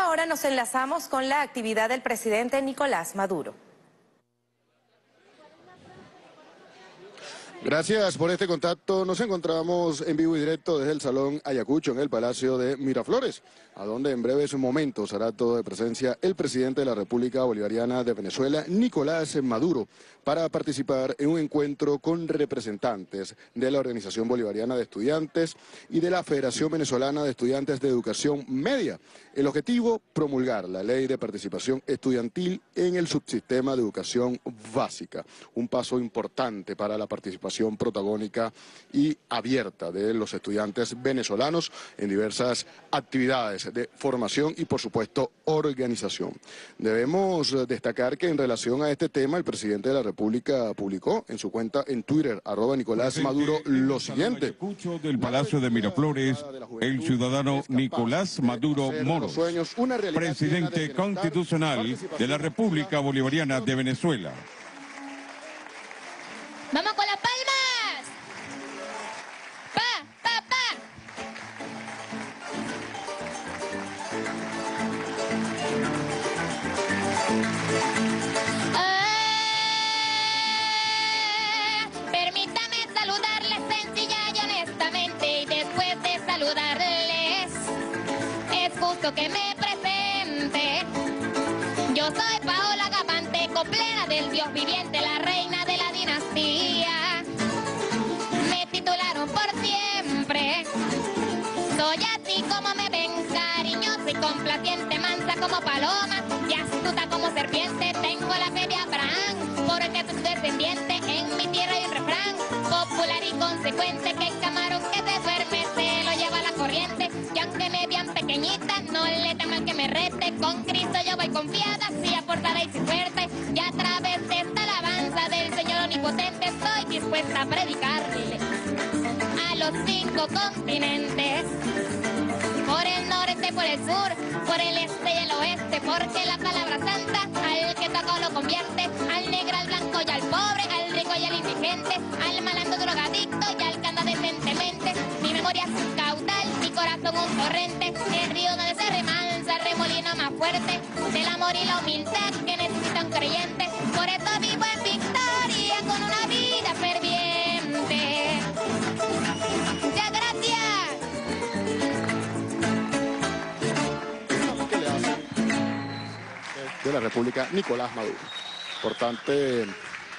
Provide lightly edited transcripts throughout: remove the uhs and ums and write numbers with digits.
ahora nos enlazamos con la actividad del presidente Nicolás Maduro. Gracias por este contacto. Nos encontramos en vivo y directo desde el Salón Ayacucho, en el Palacio de Miraflores, a donde en breves momentos hará todo de presencia el presidente de la República Bolivariana de Venezuela, Nicolás Maduro, para participar en un encuentro con representantes de la Organización Bolivariana de Estudiantes y de la Federación Venezolana de Estudiantes de Educación Media. El objetivo, promulgar la Ley de Participación Estudiantil en el subsistema de educación básica. Un paso importante para la participación protagónica y abierta de los estudiantes venezolanos en diversas actividades de formación y, por supuesto, organización. Debemos destacar que en relación a este tema, el presidente de la República publicó en su cuenta en Twitter, @Nicolás Maduro, lo siguiente. Ayacucho del Palacio de Miraflores, el ciudadano Nicolás Maduro Moros, presidente constitucional de la República Bolivariana de Venezuela. ¡Vamos con las palmas! ¡Pa, pa, pa! Permítame saludarles sencilla y honestamente, y después de saludarles, es justo que me presente. Yo soy Paola Gavante, coplera del Dios viviente, la reina de la dinastía. Me titularon por siempre. Soy así como me ven, cariñosa y complaciente, mansa como paloma y astuta como serpiente. Tengo la fe de Abraham, porque soy descendiente. En mi tierra hay un refrán popular y consecuente, que el camarón que se duerme se lo lleva la corriente. Y aunque me vean pequeñita, no le teman que me rete. Con Cristo yo voy confiada, sí aportaré y sin suerte. Y a través de esta alabanza del Señor omnipotente, estoy dispuesta a predicarle a los 5 continentes. Por el norte, por el sur, por el este y el oeste, porque la palabra santa al que toca lo convierte, al negro, al blanco y al pobre, al rico y al indigente, al malandro drogadicto y al que anda decentemente. Mi memoria es un caudal, mi corazón un torrente, el río donde se remansa, el remolino más fuerte, del amor y la humildad que necesita un creyente. Por eso vivo en victoria con una vida ferviente. Muchas gracias. De la República, Nicolás Maduro. Importante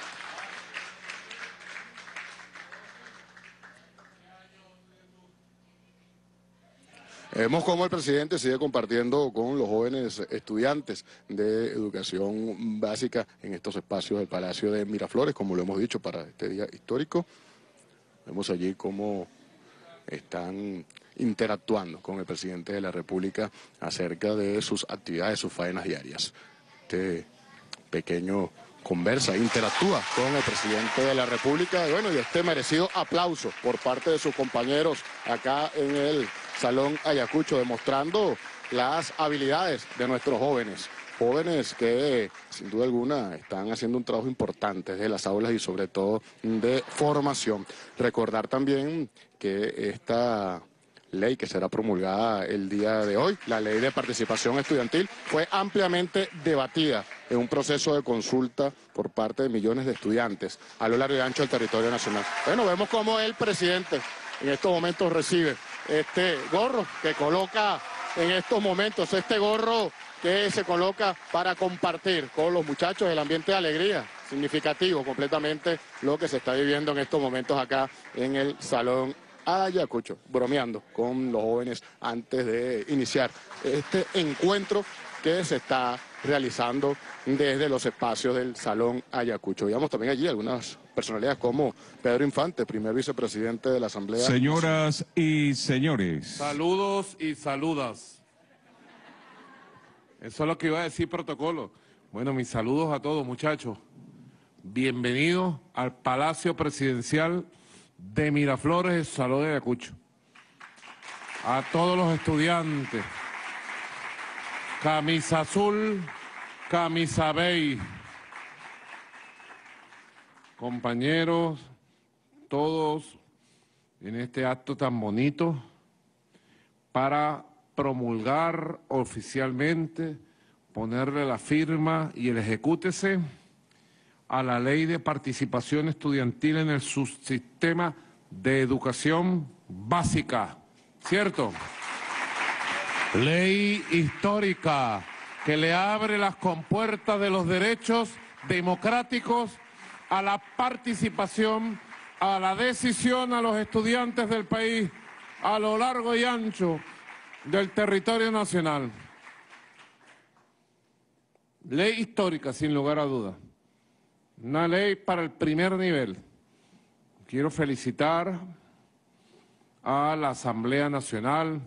vemos cómo el presidente sigue compartiendo con los jóvenes estudiantes de educación básica en estos espacios del Palacio de Miraflores, como lo hemos dicho, para este día histórico. Vemos allí cómo están interactuando con el presidente de la República acerca de sus actividades, sus faenas diarias. Este pequeño conversa, interactúa con el presidente de la República, y bueno, y este merecido aplauso por parte de sus compañeros acá en el Salón Ayacucho, demostrando las habilidades de nuestros jóvenes. Jóvenes que, sin duda alguna, están haciendo un trabajo importante desde las aulas y sobre todo de formación. Recordar también que esta ley que será promulgada el día de hoy, la Ley de Participación Estudiantil, fue ampliamente debatida en un proceso de consulta por parte de millones de estudiantes a lo largo y ancho del territorio nacional. Bueno, vemos cómo el presidente en estos momentos recibe este gorro que coloca en estos momentos, este gorro que se coloca para compartir con los muchachos el ambiente de alegría, significativo completamente lo que se está viviendo en estos momentos acá en el Salón Ayacucho, bromeando con los jóvenes antes de iniciar este encuentro que se está realizando desde los espacios del Salón Ayacucho. Veamos también allí algunas personalidades como Pedro Infante, primer vicepresidente de la Asamblea. Señoras y señores. Saludos y saludas. Eso es lo que iba a decir protocolo. Bueno, mis saludos a todos, muchachos. Bienvenidos al Palacio Presidencial de Miraflores, Salón de Ayacucho. A todos los estudiantes, camisa azul, camisa beige, compañeros, todos en este acto tan bonito para promulgar oficialmente, ponerle la firma y el ejecútese a la Ley de Participación Estudiantil en el Subsistema de Educación Básica, ¿cierto? Ley histórica que le abre las compuertas de los derechos democráticos a la participación, a la decisión a los estudiantes del país a lo largo y ancho del territorio nacional. Ley histórica, sin lugar a dudas. Una ley para el primer nivel. Quiero felicitar a la Asamblea Nacional,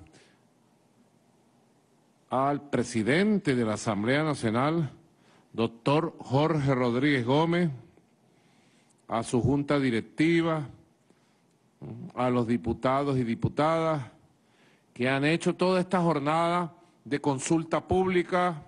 al presidente de la Asamblea Nacional, doctor Jorge Rodríguez Gómez, a su junta directiva, a los diputados y diputadas que han hecho toda esta jornada de consulta pública,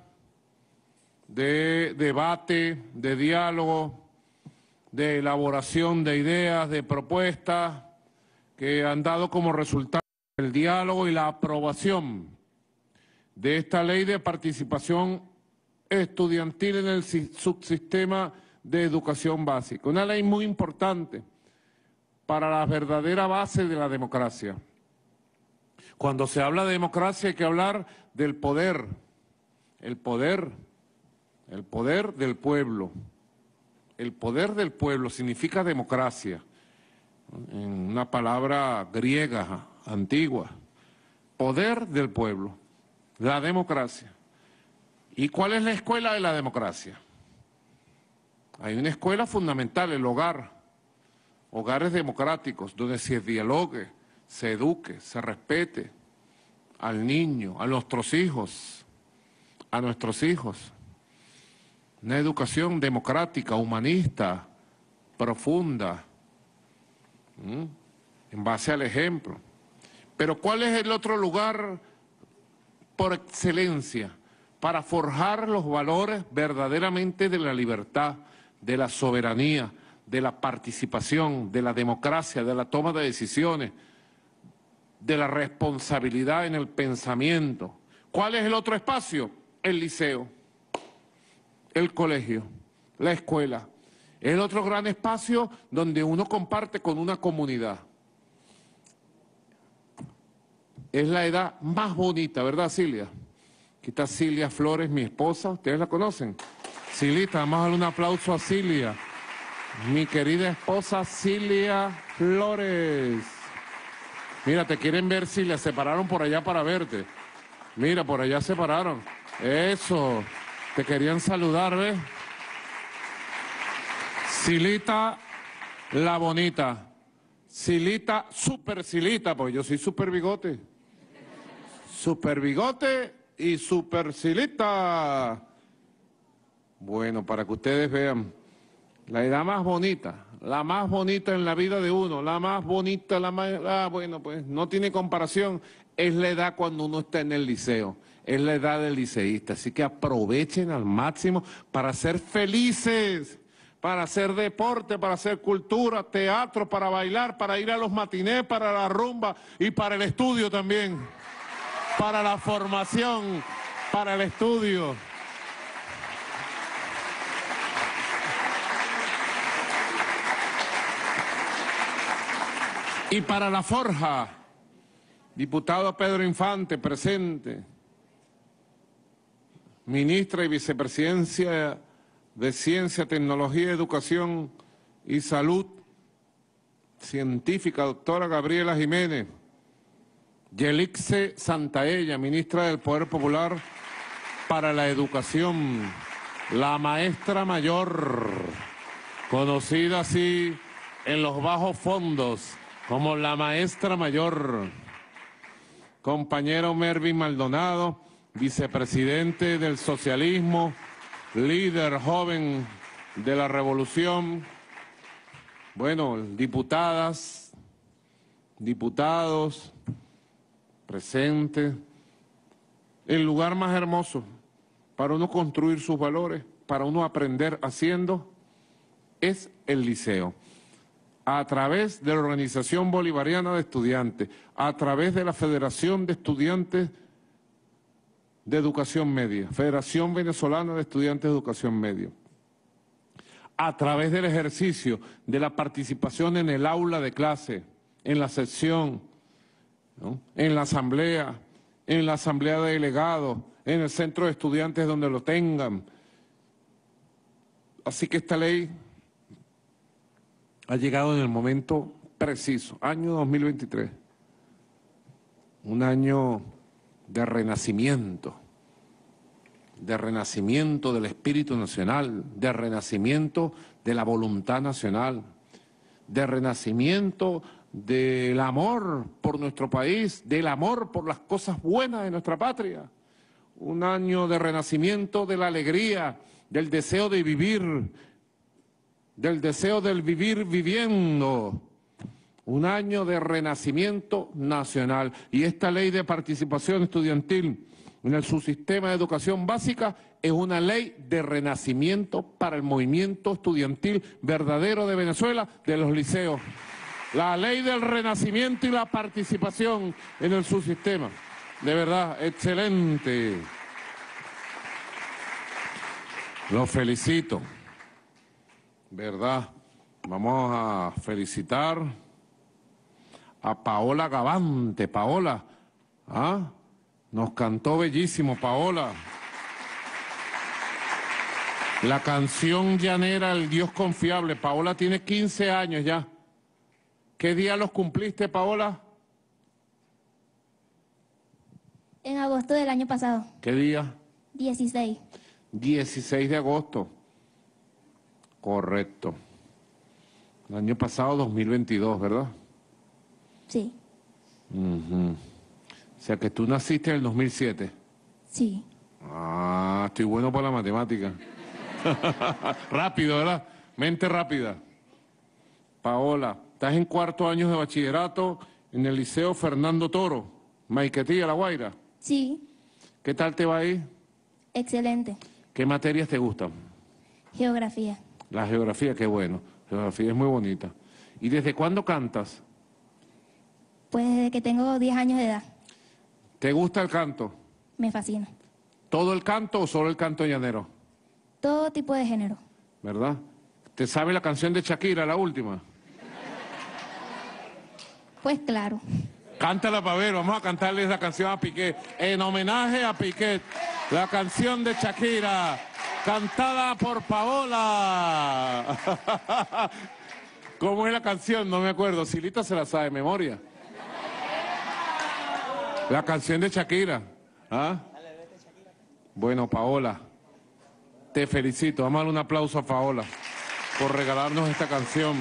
de debate, de diálogo, de elaboración de ideas, de propuestas, que han dado como resultado el diálogo y la aprobación de esta ley de participación estudiantil en el subsistema de educación básica. Una ley muy importante para la verdadera base de la democracia. Cuando se habla de democracia hay que hablar del poder, el poder del pueblo. El poder del pueblo significa democracia, en una palabra griega antigua. Poder del pueblo, la democracia. ¿Y cuál es la escuela de la democracia? Hay una escuela fundamental, el hogar. Hogares democráticos, donde se dialogue, se eduque, se respete al niño, a nuestros hijos, Una educación democrática, humanista, profunda, en base al ejemplo. Pero ¿cuál es el otro lugar por excelencia para forjar los valores verdaderamente de la libertad, de la soberanía, de la participación, de la democracia, de la toma de decisiones, de la responsabilidad en el pensamiento? ¿Cuál es el otro espacio? El liceo, el colegio, la escuela. Es el otro gran espacio donde uno comparte con una comunidad. Es la edad más bonita, ¿verdad, Cilia? Aquí está Cilia Flores, mi esposa, ¿ustedes la conocen? Silita, vamos a darle un aplauso a Cilia. Mi querida esposa Cilia Flores. Mira, te quieren ver, Cilia, se pararon por allá para verte. Mira, por allá se pararon. Eso, te querían saludar, ¿ves? Cilita la bonita. Cilita, super Cilita, porque yo soy super bigote. Super bigote y super Cilita. Bueno, para que ustedes vean. La edad más bonita, la más bonita en la vida de uno, la más bonita, bueno, pues no tiene comparación, es la edad cuando uno está en el liceo, es la edad del liceísta, así que aprovechen al máximo para ser felices, para hacer deporte, para hacer cultura, teatro, para bailar, para ir a los matinés, para la rumba y para el estudio también, para la formación, para el estudio. Y para la forja, diputado Pedro Infante, presente, ministra y vicepresidencia de Ciencia, Tecnología, Educación y Salud, científica, doctora Gabriela Jiménez, Yelixe Santaella, ministra del Poder Popular para la Educación, la maestra mayor, conocida así en los bajos fondos, como la maestra mayor, compañero Mervin Maldonado, vicepresidente del socialismo, líder joven de la revolución, bueno, diputadas, diputados, presentes, el lugar más hermoso para uno construir sus valores, para uno aprender haciendo, es el liceo. A través de la Organización Bolivariana de Estudiantes, a través de la Federación de Estudiantes de Educación Media, Federación Venezolana de Estudiantes de Educación Media, a través del ejercicio de la participación en el aula de clase, en la sección, ¿no?, en la asamblea de delegados, en el centro de estudiantes donde lo tengan. Así que esta ley ha llegado en el momento preciso, año 2023, un año de renacimiento del espíritu nacional, de renacimiento de la voluntad nacional, de renacimiento del amor por nuestro país, del amor por las cosas buenas de nuestra patria, un año de renacimiento de la alegría, del deseo de vivir, del deseo del vivir viviendo, un año de renacimiento nacional. Y esta ley de participación estudiantil en el subsistema de educación básica es una ley de renacimiento para el movimiento estudiantil verdadero de Venezuela, de los liceos. La ley del renacimiento y la participación en el subsistema. De verdad, excelente. Los felicito. ¿Verdad? Vamos a felicitar a Paola Gavante. Paola, ¿ah? Nos cantó bellísimo, Paola. La canción llanera El Dios Confiable. Paola tiene 15 años ya. ¿Qué día los cumpliste, Paola? En agosto del año pasado. ¿Qué día? 16. 16 de agosto. Correcto. El año pasado, 2022, ¿verdad? Sí. O sea que tú naciste en el 2007. Sí. Ah, estoy bueno para la matemática. Rápido, ¿verdad? Mente rápida. Paola, estás en 4º año de bachillerato en el Liceo Fernando Toro, Maiquetía, La Guaira. Sí. ¿Qué tal te va ahí? Excelente. ¿Qué materias te gustan? Geografía. La geografía, qué bueno. La geografía es muy bonita. ¿Y desde cuándo cantas? Pues desde que tengo 10 años de edad. ¿Te gusta el canto? Me fascina. ¿Todo el canto o solo el canto llanero? Todo tipo de género. ¿Verdad? ¿Te sabe la canción de Shakira, la última? Pues claro. Cántala para ver, vamos a cantarle esa canción a Piqué. En homenaje a Piqué, la canción de Shakira, cantada por Paola. ¿Cómo es la canción? No me acuerdo. Silita se la sabe de memoria. La canción de Shakira. ¿Ah? Bueno, Paola, te felicito. Vamos a darle un aplauso a Paola por regalarnos esta canción.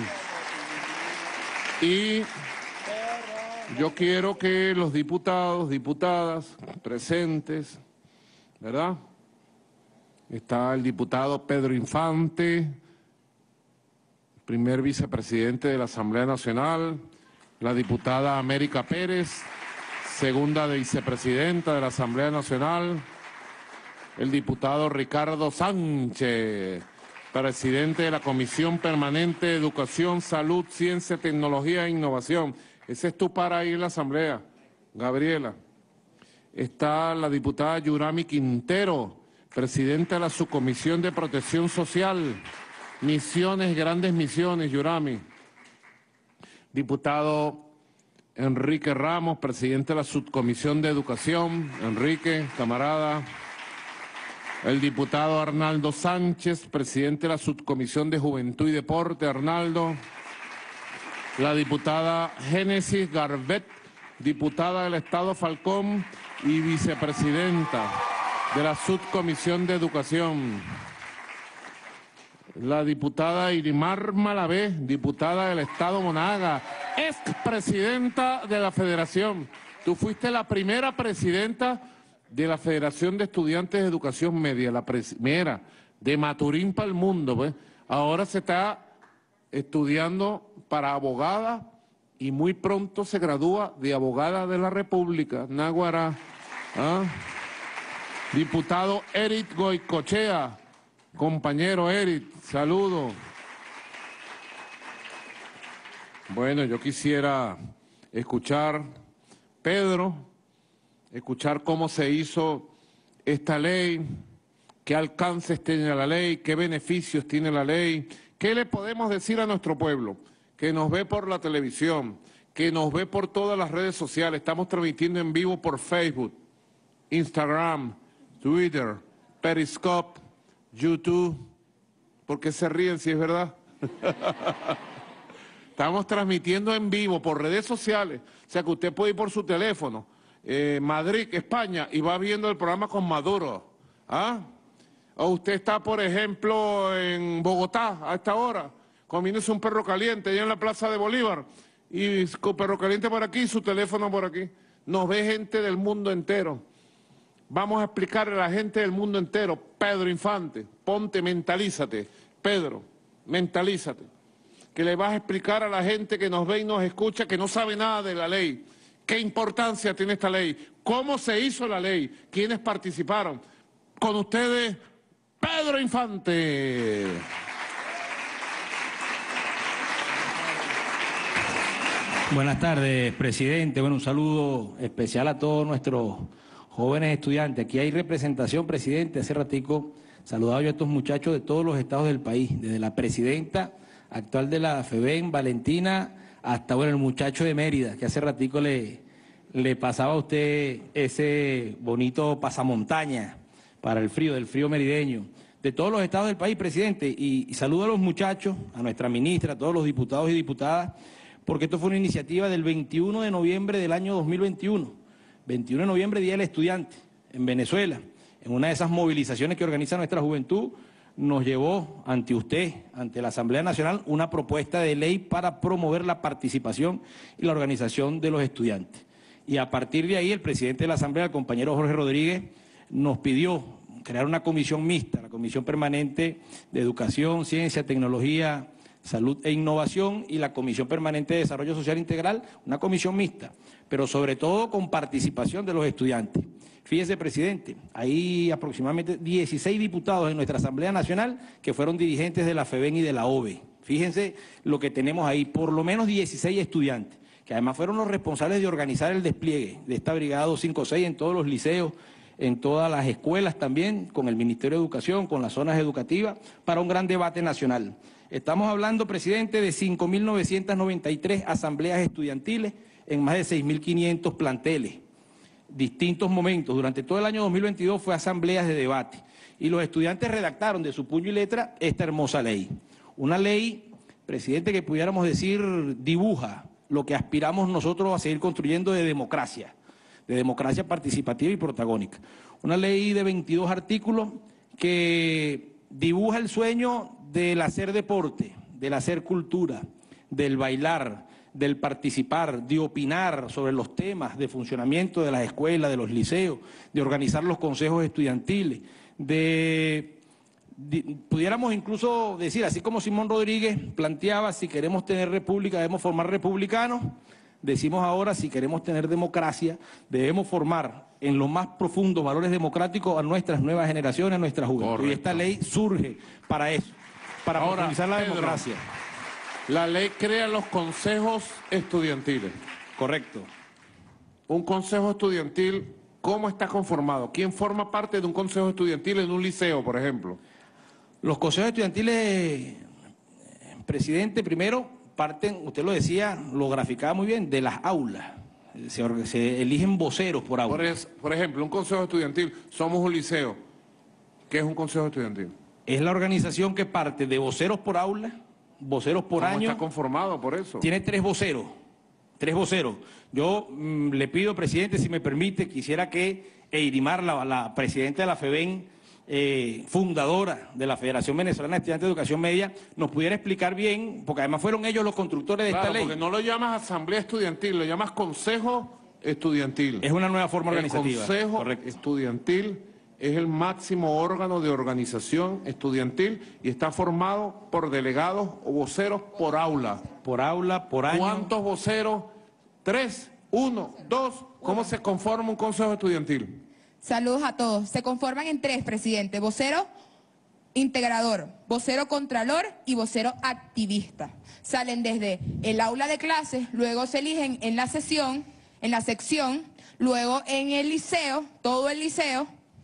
Y yo quiero que los diputados, diputadas presentes, ¿verdad? Está el diputado Pedro Infante, primer vicepresidente de la Asamblea Nacional, la diputada América Pérez, segunda vicepresidenta de la Asamblea Nacional, el diputado Ricardo Sánchez, presidente de la Comisión Permanente de Educación, Salud, Ciencia, Tecnología e Innovación. Ese es tu para ahí en la Asamblea, Gabriela. Está la diputada Yurami Quintero, presidenta de la Subcomisión de Protección Social, Misiones, Grandes Misiones, Yurami. Diputado Enrique Ramos, presidente de la Subcomisión de Educación. Enrique, camarada. El diputado Arnaldo Sánchez, presidente de la Subcomisión de Juventud y Deporte. Arnaldo. La diputada Génesis Garbet, diputada del Estado Falcón y vicepresidenta de la Subcomisión de Educación. La diputada Irimar Malavé, diputada del Estado Monaga, expresidenta de la Federación. Tú fuiste la primera presidenta de la Federación de Estudiantes de Educación Media, la primera de Maturín para el mundo, pues. Ahora se está estudiando para abogada y muy pronto se gradúa de abogada de la República, Náguara. ¿Ah? Diputado Eric Goicochea, compañero Eric, saludo. Bueno, yo quisiera escuchar, Pedro, escuchar cómo se hizo esta ley, qué alcances tiene la ley, qué beneficios tiene la ley, qué le podemos decir a nuestro pueblo que nos ve por la televisión, que nos ve por todas las redes sociales. Estamos transmitiendo en vivo por Facebook, Instagram, Twitter, Periscope, YouTube. ¿Por qué se ríen si es verdad? Estamos transmitiendo en vivo por redes sociales, o sea que usted puede ir por su teléfono, Madrid, España, y va viendo el programa con Maduro. ¿Ah? O usted está, por ejemplo, en Bogotá a esta hora, comiéndose un perro caliente allá en la Plaza de Bolívar, y con perro caliente por aquí y su teléfono por aquí. Nos ve gente del mundo entero. Vamos a explicarle a la gente del mundo entero, Pedro Infante, ponte, mentalízate, Pedro, mentalízate, que le vas a explicar a la gente que nos ve y nos escucha que no sabe nada de la ley, qué importancia tiene esta ley, cómo se hizo la ley, quiénes participaron. Con ustedes, Pedro Infante. Buenas tardes, presidente. Bueno, un saludo especial a todos nuestros jóvenes estudiantes. Aquí hay representación, presidente. Hace ratico saludaba yo a estos muchachos de todos los estados del país, desde la presidenta actual de la FEBEN, Valentina, hasta bueno, el muchacho de Mérida, que hace ratico le pasaba a usted ese bonito pasamontaña para el frío, del frío merideño. De todos los estados del país, presidente, y saludo a los muchachos, a nuestra ministra, a todos los diputados y diputadas, porque esto fue una iniciativa del 21 de noviembre del año 2021, 21 de noviembre, Día del Estudiante, en Venezuela. En una de esas movilizaciones que organiza nuestra juventud, nos llevó ante usted, ante la Asamblea Nacional, una propuesta de ley para promover la participación y la organización de los estudiantes. Y a partir de ahí, el presidente de la Asamblea, el compañero Jorge Rodríguez, nos pidió crear una comisión mixta, la Comisión Permanente de Educación, Ciencia, Tecnología, Salud e Innovación y la Comisión Permanente de Desarrollo Social Integral, una comisión mixta, pero sobre todo con participación de los estudiantes. Fíjese, presidente, hay aproximadamente 16 diputados en nuestra Asamblea Nacional que fueron dirigentes de la FEBEN y de la OVE. Fíjense lo que tenemos ahí, por lo menos 16 estudiantes, que además fueron los responsables de organizar el despliegue de esta Brigada 256 en todos los liceos, en todas las escuelas también, con el Ministerio de Educación, con las zonas educativas, para un gran debate nacional. Estamos hablando, presidente, de 5.993 asambleas estudiantiles en más de 6.500 planteles. Distintos momentos. Durante todo el año 2022 fue asambleas de debate. Y los estudiantes redactaron de su puño y letra esta hermosa ley. Una ley, presidente, que pudiéramos decir dibuja lo que aspiramos nosotros a seguir construyendo de democracia participativa y protagónica. Una ley de 22 artículos que dibuja el sueño del hacer deporte, del hacer cultura, del bailar, del participar, de opinar sobre los temas de funcionamiento de las escuelas, de los liceos, de organizar los consejos estudiantiles, pudiéramos incluso decir, así como Simón Rodríguez planteaba, si queremos tener república debemos formar republicanos, decimos ahora, si queremos tener democracia, debemos formar en los más profundos valores democráticos a nuestras nuevas generaciones, a nuestra juventud. Correcto. Y esta ley surge para eso, para profundizar la democracia. La ley crea los consejos estudiantiles. Correcto. Un consejo estudiantil, ¿cómo está conformado? ¿Quién forma parte de un consejo estudiantil en un liceo, por ejemplo? Los consejos estudiantiles, presidente, primero parten, usted lo decía, lo graficaba muy bien, de las aulas. Se eligen voceros por aula. Por ejemplo, un consejo estudiantil, somos un liceo. ¿Qué es un consejo estudiantil? Es la organización que parte de voceros por aula, voceros por año. ¿Cómo está conformado por eso? Tiene tres voceros. Yo le pido, presidente, si me permite, quisiera que Eirimar, la presidenta de la FEBEN, fundadora de la Federación Venezolana de Estudiantes de Educación Media, nos pudiera explicar bien, porque además fueron ellos los constructores de esta ley. Porque no lo llamas asamblea estudiantil, lo llamas consejo estudiantil. Es una nueva forma organizativa. El consejo estudiantil es el máximo órgano de organización estudiantil y está formado por delegados o voceros por aula. Por aula, por año. ¿Cuántos voceros? 3, 1, 2. ¿Cómo se conforma un consejo estudiantil? Saludos a todos. Se conforman en 3, presidente. Vocero integrador, vocero contralor y vocero activista. Salen desde el aula de clases, luego se eligen en la sección, luego en el liceo, todo el liceo,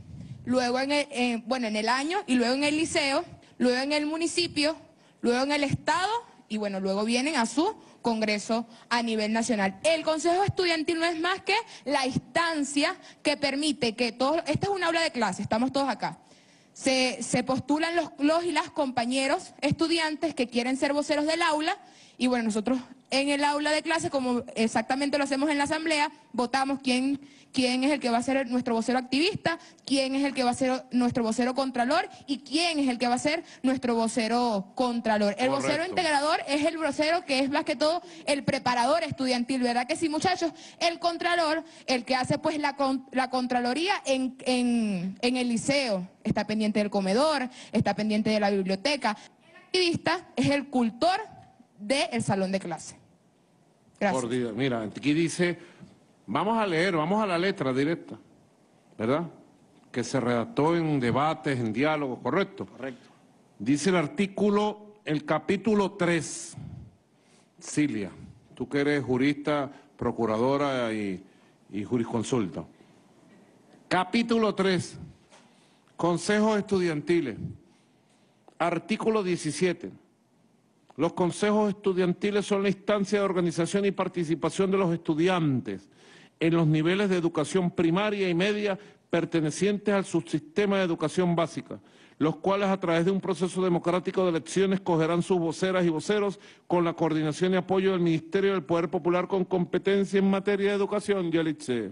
luego en el año, y luego en el liceo, luego en el municipio, luego en el estado, y bueno, luego vienen a su congreso a nivel nacional. El Consejo Estudiantil no es más que la instancia que permite que todos, esta es un aula de clase, estamos todos acá, se postulan los y las compañeros estudiantes que quieren ser voceros del aula, y bueno, nosotros en el aula de clase, como exactamente lo hacemos en la asamblea, votamos quién es el que va a ser nuestro vocero activista, quién es el que va a ser nuestro vocero contralor y quién es el que va a ser nuestro vocero contralor. El vocero integrador es el vocero que es más que todo el preparador estudiantil, ¿verdad que sí, muchachos? El contralor, el que hace pues la contraloría en el liceo, está pendiente del comedor, está pendiente de la biblioteca. El activista es el cultor del salón de clase. Gracias. Por Dios, mira, aquí dice, vamos a leer, vamos a la letra directa, ¿verdad? Que se redactó en debates, en diálogos, ¿correcto? Correcto. Dice el artículo, el capítulo 3, Cilia, tú que eres jurista, procuradora y jurisconsulta. Capítulo 3, consejos estudiantiles, artículo 17. Los consejos estudiantiles son la instancia de organización y participación de los estudiantes en los niveles de educación primaria y media pertenecientes al subsistema de educación básica, los cuales a través de un proceso democrático de elecciones escogerán sus voceras y voceros con la coordinación y apoyo del Ministerio del Poder Popular con competencia en materia de educación. Yelitze.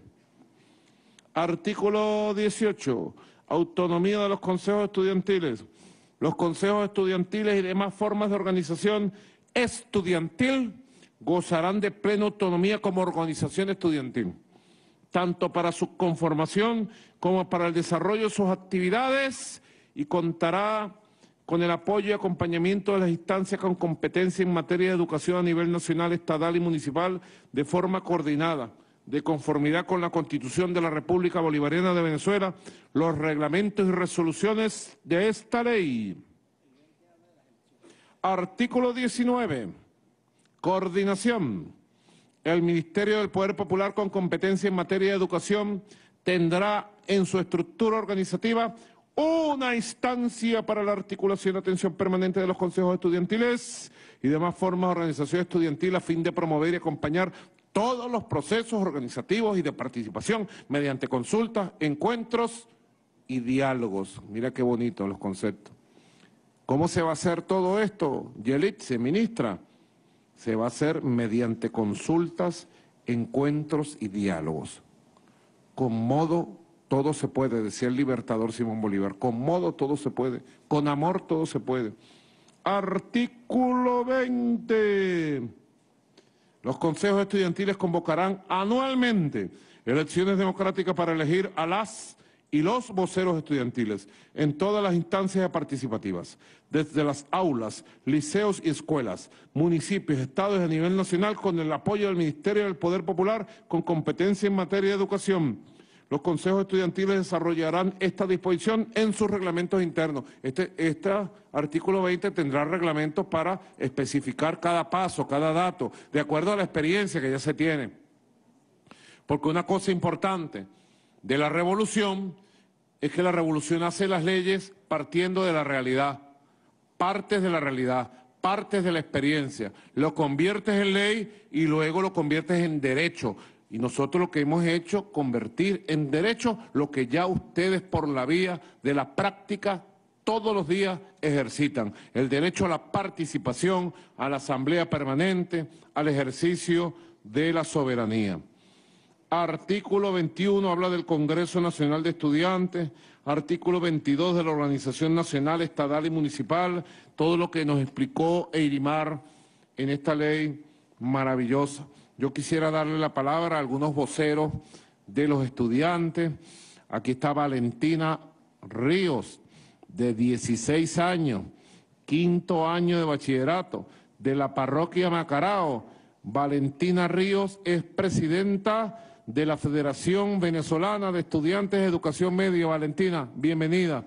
Artículo 18. Autonomía de los consejos estudiantiles. Los consejos estudiantiles y demás formas de organización estudiantil gozarán de plena autonomía como organización estudiantil, tanto para su conformación como para el desarrollo de sus actividades, y contará con el apoyo y acompañamiento de las instancias con competencia en materia de educación a nivel nacional, estatal y municipal de forma coordinada, de conformidad con la Constitución de la República Bolivariana de Venezuela, los reglamentos y resoluciones de esta ley. Artículo 19. Coordinación. El Ministerio del Poder Popular con competencia en materia de educación tendrá en su estructura organizativa una instancia para la articulación y atención permanente de los consejos estudiantiles y demás formas de organización estudiantil a fin de promover y acompañar todos los procesos organizativos y de participación mediante consultas, encuentros y diálogos. Mira qué bonito los conceptos. ¿Cómo se va a hacer todo esto, Yelitze, ministra? Se va a hacer mediante consultas, encuentros y diálogos. Con modo todo se puede, decía el libertador Simón Bolívar. Con modo todo se puede, con amor todo se puede. Artículo 20. Los consejos estudiantiles convocarán anualmente elecciones democráticas para elegir a las y los voceros estudiantiles en todas las instancias participativas, desde las aulas, liceos y escuelas, municipios, estados y a nivel nacional, con el apoyo del Ministerio del Poder Popular con competencia en materia de educación. Los consejos estudiantiles desarrollarán esta disposición en sus reglamentos internos. Este artículo 20 tendrá reglamentos para especificar cada paso, cada dato, de acuerdo a la experiencia que ya se tiene. Porque una cosa importante de la revolución es que la revolución hace las leyes partiendo de la realidad, partes de la realidad, partes de la experiencia. Lo conviertes en ley y luego lo conviertes en derecho. Y nosotros lo que hemos hecho, convertir en derecho lo que ya ustedes por la vía de la práctica todos los días ejercitan. El derecho a la participación, a la asamblea permanente, al ejercicio de la soberanía. Artículo 21 habla del Congreso Nacional de Estudiantes. Artículo 22 de la Organización Nacional, Estatal y Municipal. Todo lo que nos explicó Eirimar en esta ley maravillosa. Yo quisiera darle la palabra a algunos voceros de los estudiantes. Aquí está Valentina Ríos, de 16 años, 5º año de bachillerato, de la parroquia Macarao. Valentina Ríos es presidenta de la Federación Venezolana de Estudiantes de Educación Media. Valentina, bienvenida.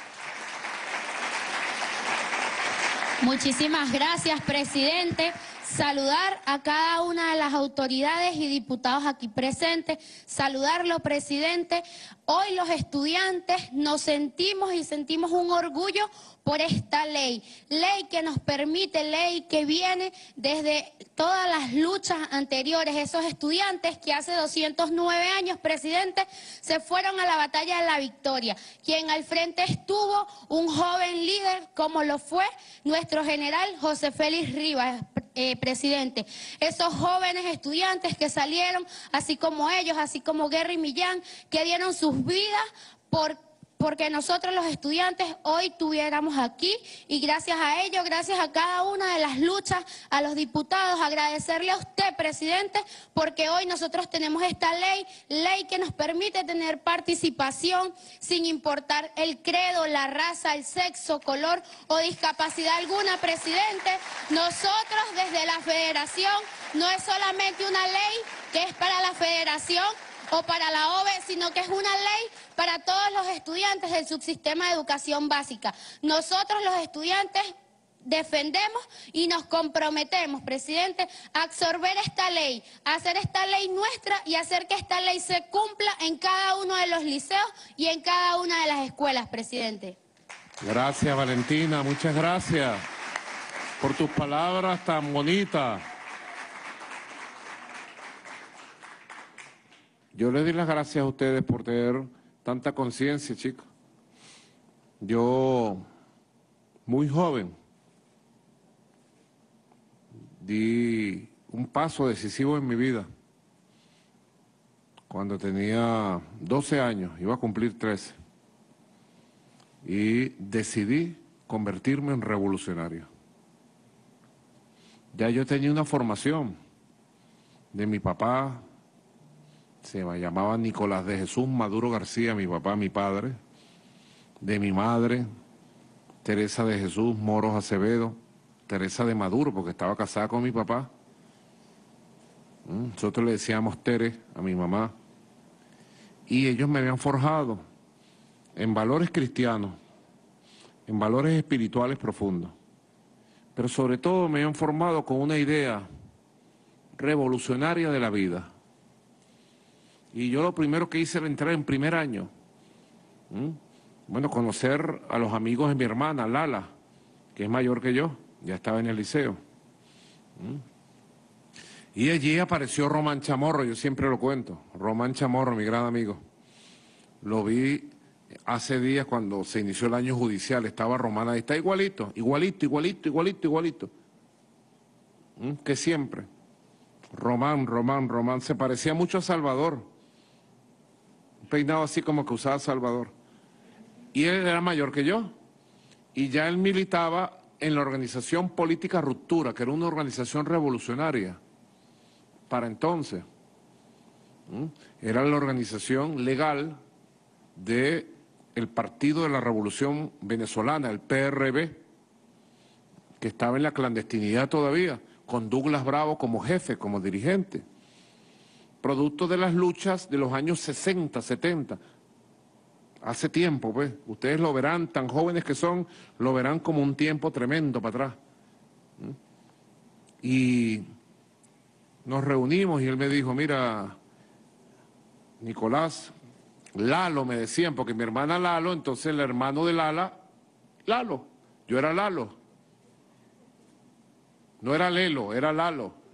Muchísimas gracias, presidente. saludar a cada una de las autoridades y diputados aquí presentes, saludarlo, presidente. Hoy los estudiantes nos sentimos un orgullo por esta ley que nos permite, ley que viene desde todas las luchas anteriores. Esos estudiantes que hace 209 años, presidente, se fueron a la batalla de la victoria. Quien al frente estuvo un joven líder como lo fue nuestro general José Félix Rivas, presidente. Esos jóvenes estudiantes que salieron, así como ellos, así como Guerra y Millán, que dieron sus vidas porque nosotros los estudiantes hoy estuviéramos aquí, y gracias a ellos, gracias a cada una de las luchas, a los diputados, agradecerle a usted, presidente, porque hoy nosotros tenemos esta ley que nos permite tener participación sin importar el credo, la raza, el sexo, color o discapacidad alguna, presidente. Nosotros desde la federación no es solamente una ley que es para la federación o para la OVE, sino que es una ley para todos los estudiantes del subsistema de educación básica. Nosotros los estudiantes defendemos y nos comprometemos, presidente, a absorber esta ley, a hacer esta ley nuestra y hacer que esta ley se cumpla en cada uno de los liceos y en cada una de las escuelas, presidente. Gracias, Valentina, muchas gracias por tus palabras tan bonitas. Yo les doy las gracias a ustedes por tener tanta conciencia, chicos. Yo, muy joven, di un paso decisivo en mi vida. Cuando tenía 12 años, iba a cumplir 13. Y decidí convertirme en revolucionario. Ya yo tenía una formación de mi papá. Se llamaba Nicolás de Jesús Maduro García, mi papá, mi padre, de mi madre, Teresa de Jesús Moros Acevedo, Teresa de Maduro, porque estaba casada con mi papá. Nosotros le decíamos Tere a mi mamá. Y ellos me habían forjado en valores cristianos, en valores espirituales profundos. Pero sobre todo me habían formado con una idea revolucionaria de la vida. Y yo lo primero que hice era entrar en primer año. Bueno, conocer a los amigos de mi hermana, Lala, que es mayor que yo, ya estaba en el liceo. Y allí apareció Román Chamorro, yo siempre lo cuento. Román Chamorro, mi gran amigo. Lo vi hace días cuando se inició el año judicial, estaba Román ahí, está igualito, igualito. Que siempre. Román, se parecía mucho a Salvador. Peinado así como que usaba Salvador. Y él era mayor que yo. Y ya él militaba en la organización política Ruptura, que era una organización revolucionaria para entonces. Era la organización legal del Partido de la Revolución Venezolana, el PRV, que estaba en la clandestinidad todavía, con Douglas Bravo como jefe, como dirigente. Producto de las luchas de los años 60, 70, hace tiempo, pues, ustedes lo verán, tan jóvenes que son, lo verán como un tiempo tremendo para atrás. Y nos reunimos y él me dijo, mira, Nicolás, Lalo me decían, porque mi hermana Lalo, entonces el hermano de Lalo, yo era Lalo. No era Lelo, era Lalo.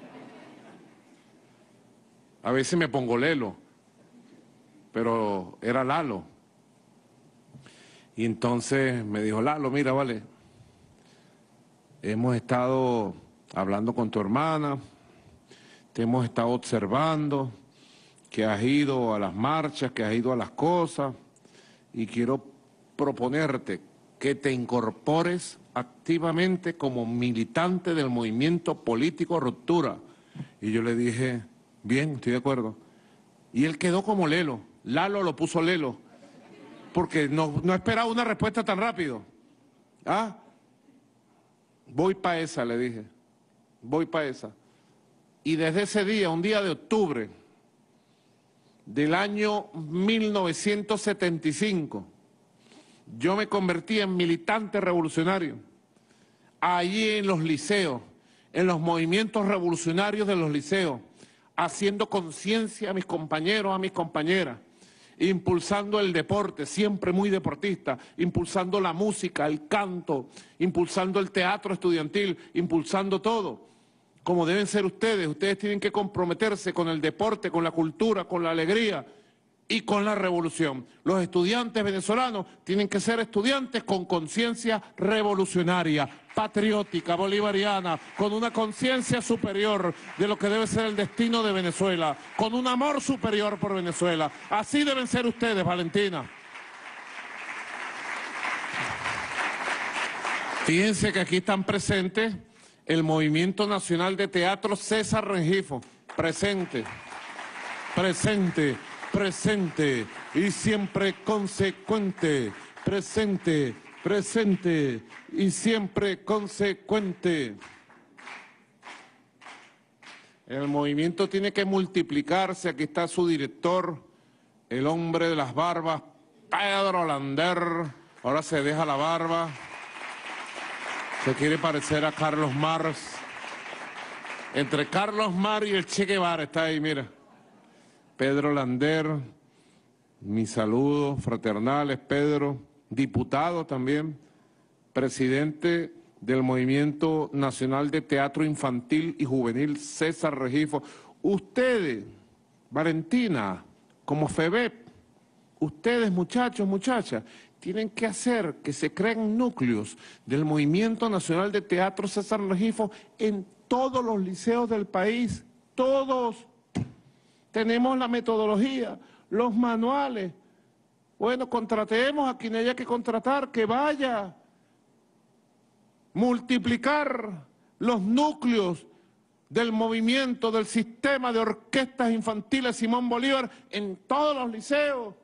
A veces me pongo Lelo, pero era Lalo. Y entonces me dijo, Lalo, mira, vale, hemos estado hablando con tu hermana, te hemos estado observando, que has ido a las marchas, que has ido a las cosas, y quiero proponerte que te incorpores activamente como militante del movimiento político Ruptura. Y yo le dije, bien, estoy de acuerdo. Y él quedó como Lelo. Lalo lo puso Lelo. Porque no esperaba una respuesta tan rápido. Voy para esa, le dije. Voy para esa. Y desde ese día, un día de octubre del año 1975, yo me convertí en militante revolucionario. Allí en los liceos, en los movimientos revolucionarios de los liceos, haciendo conciencia a mis compañeros, a mis compañeras, impulsando el deporte, siempre muy deportista, impulsando la música, el canto, impulsando el teatro estudiantil, impulsando todo, como deben ser ustedes. Ustedes tienen que comprometerse con el deporte, con la cultura, con la alegría y con la revolución. Los estudiantes venezolanos tienen que ser estudiantes con conciencia revolucionaria, patriótica, bolivariana, con una conciencia superior de lo que debe ser el destino de Venezuela, con un amor superior por Venezuela. Así deben ser ustedes, Valentina. Fíjense que aquí están presentes el Movimiento Nacional de Teatro César Rengifo, presente, presente, presente y siempre consecuente, presente, presente y siempre consecuente. El movimiento tiene que multiplicarse. Aquí está su director, el hombre de las barbas, Pedro Lander. Ahora se deja la barba. Se quiere parecer a Carlos Marx. Entre Carlos Marx y el Che Guevara está ahí, mira. Pedro Lander, mis saludos fraternales, Pedro, diputado también, presidente del Movimiento Nacional de Teatro Infantil y Juvenil, César Rengifo. Ustedes, Valentina, como FEBEP, ustedes, muchachos, muchachas, tienen que hacer que se creen núcleos del Movimiento Nacional de Teatro César Rengifo en todos los liceos del país, todos. Tenemos la metodología, los manuales. Bueno, contratemos a quien haya que contratar, que vaya. Multiplicar los núcleos del movimiento, del sistema de orquestas infantiles Simón Bolívar en todos los liceos.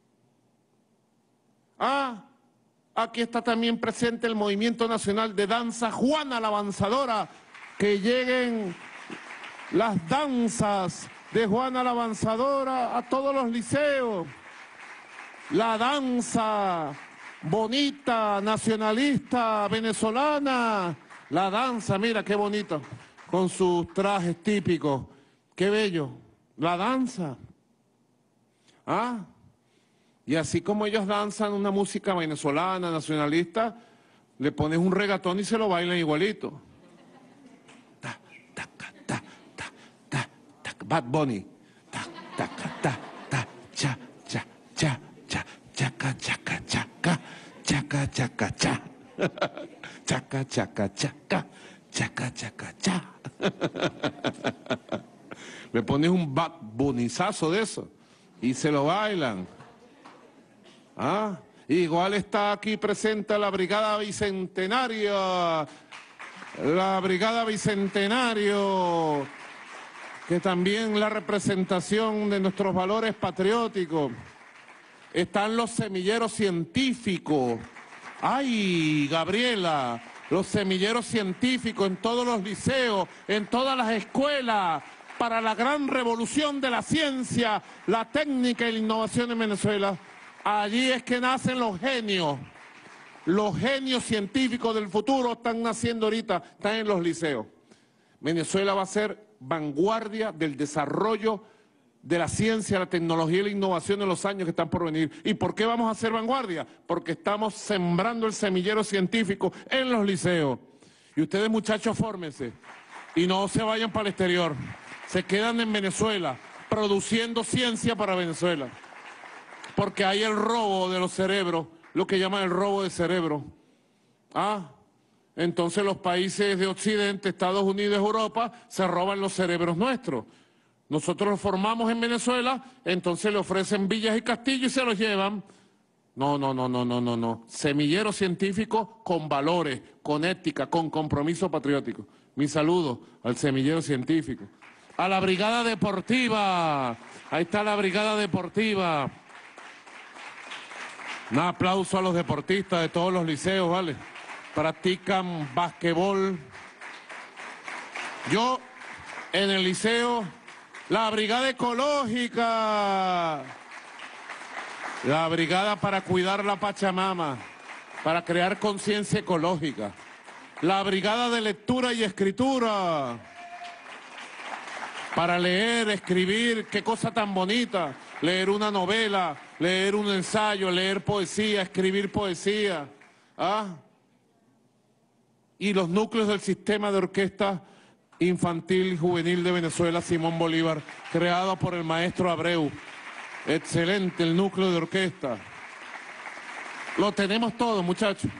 Aquí está también presente el Movimiento Nacional de Danza Juana la Avanzadora. Que lleguen las danzas de Juana la Avanzadora a todos los liceos. La danza bonita, nacionalista, venezolana. La danza, mira qué bonito, con sus trajes típicos. Qué bello. La danza. Y así como ellos danzan una música venezolana, nacionalista, le pones un regatón y se lo bailan igualito. Bad Bunny. Cha, cha, cha, cha, chaca, chaca, chaca, chaca, chaca, cha. Chaca, chaca, chaca, chaca, chaca, cha. Le pones un Bad Bunnizazo de eso y se lo bailan. Igual está aquí presente la Brigada Bicentenaria. La Brigada Bicentenario, que también la representación de nuestros valores patrióticos. Están los semilleros científicos. ¡Ay, Gabriela! Los semilleros científicos en todos los liceos, en todas las escuelas, para la gran revolución de la ciencia, la técnica y la innovación en Venezuela. Allí es que nacen los genios. Los genios científicos del futuro están naciendo ahorita, están en los liceos. Venezuela va a ser vanguardia del desarrollo de la ciencia, la tecnología y la innovación en los años que están por venir. ¿Y por qué vamos a ser vanguardia? Porque estamos sembrando el semillero científico en los liceos. Y ustedes, muchachos, fórmense y no se vayan para el exterior. Se quedan en Venezuela produciendo ciencia para Venezuela. Porque hay el robo de los cerebros, lo que llaman el robo de cerebro. Entonces los países de Occidente, Estados Unidos, Europa, se roban los cerebros nuestros. Nosotros los formamos en Venezuela, entonces le ofrecen villas y castillos y se los llevan. No. Semillero científico con valores, con ética, con compromiso patriótico. Mi saludo al semillero científico. A la Brigada Deportiva. Ahí está la Brigada Deportiva. Un aplauso a los deportistas de todos los liceos, ¿vale? Practican basquetbol. Yo, en el liceo, la Brigada Ecológica, la Brigada para cuidar la Pachamama, para crear conciencia ecológica. La brigada de lectura y escritura. Para leer, escribir, qué cosa tan bonita. Leer una novela, leer un ensayo, leer poesía, escribir poesía. ¿Ah? Y los núcleos del sistema de orquesta infantil y juvenil de Venezuela, Simón Bolívar, creado por el maestro Abreu. Excelente el núcleo de orquesta. Lo tenemos todo, muchachos.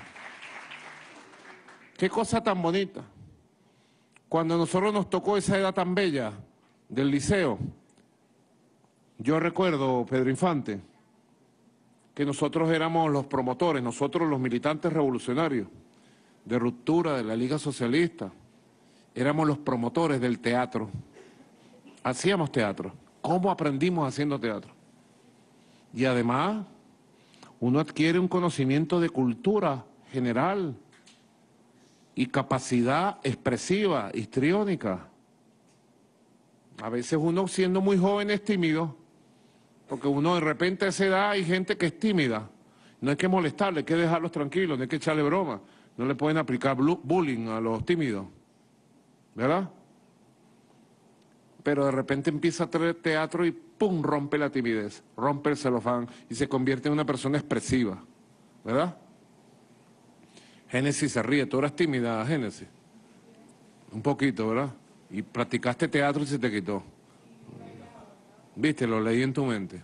Qué cosa tan bonita. Cuando a nosotros nos tocó esa edad tan bella del liceo, yo recuerdo, Pedro Infante, que nosotros éramos los promotores, nosotros los militantes revolucionarios de ruptura de la Liga Socialista, éramos los promotores del teatro. Hacíamos teatro. ¿Cómo aprendimos haciendo teatro? Y además, uno adquiere un conocimiento de cultura general y capacidad expresiva, histriónica. A veces uno, siendo muy joven, es tímido, porque uno de repente a esa edad hay gente que es tímida. No hay que molestarle, hay que dejarlos tranquilos, no hay que echarle broma. No le pueden aplicar bullying a los tímidos, ¿verdad? Pero de repente empieza a traer teatro y ¡pum! Rompe la timidez, rompe el celofán y se convierte en una persona expresiva, ¿verdad? Génesis se ríe, tú eras tímida, Génesis. Un poquito, ¿verdad? Y practicaste teatro y se te quitó. Viste, lo leí en tu mente.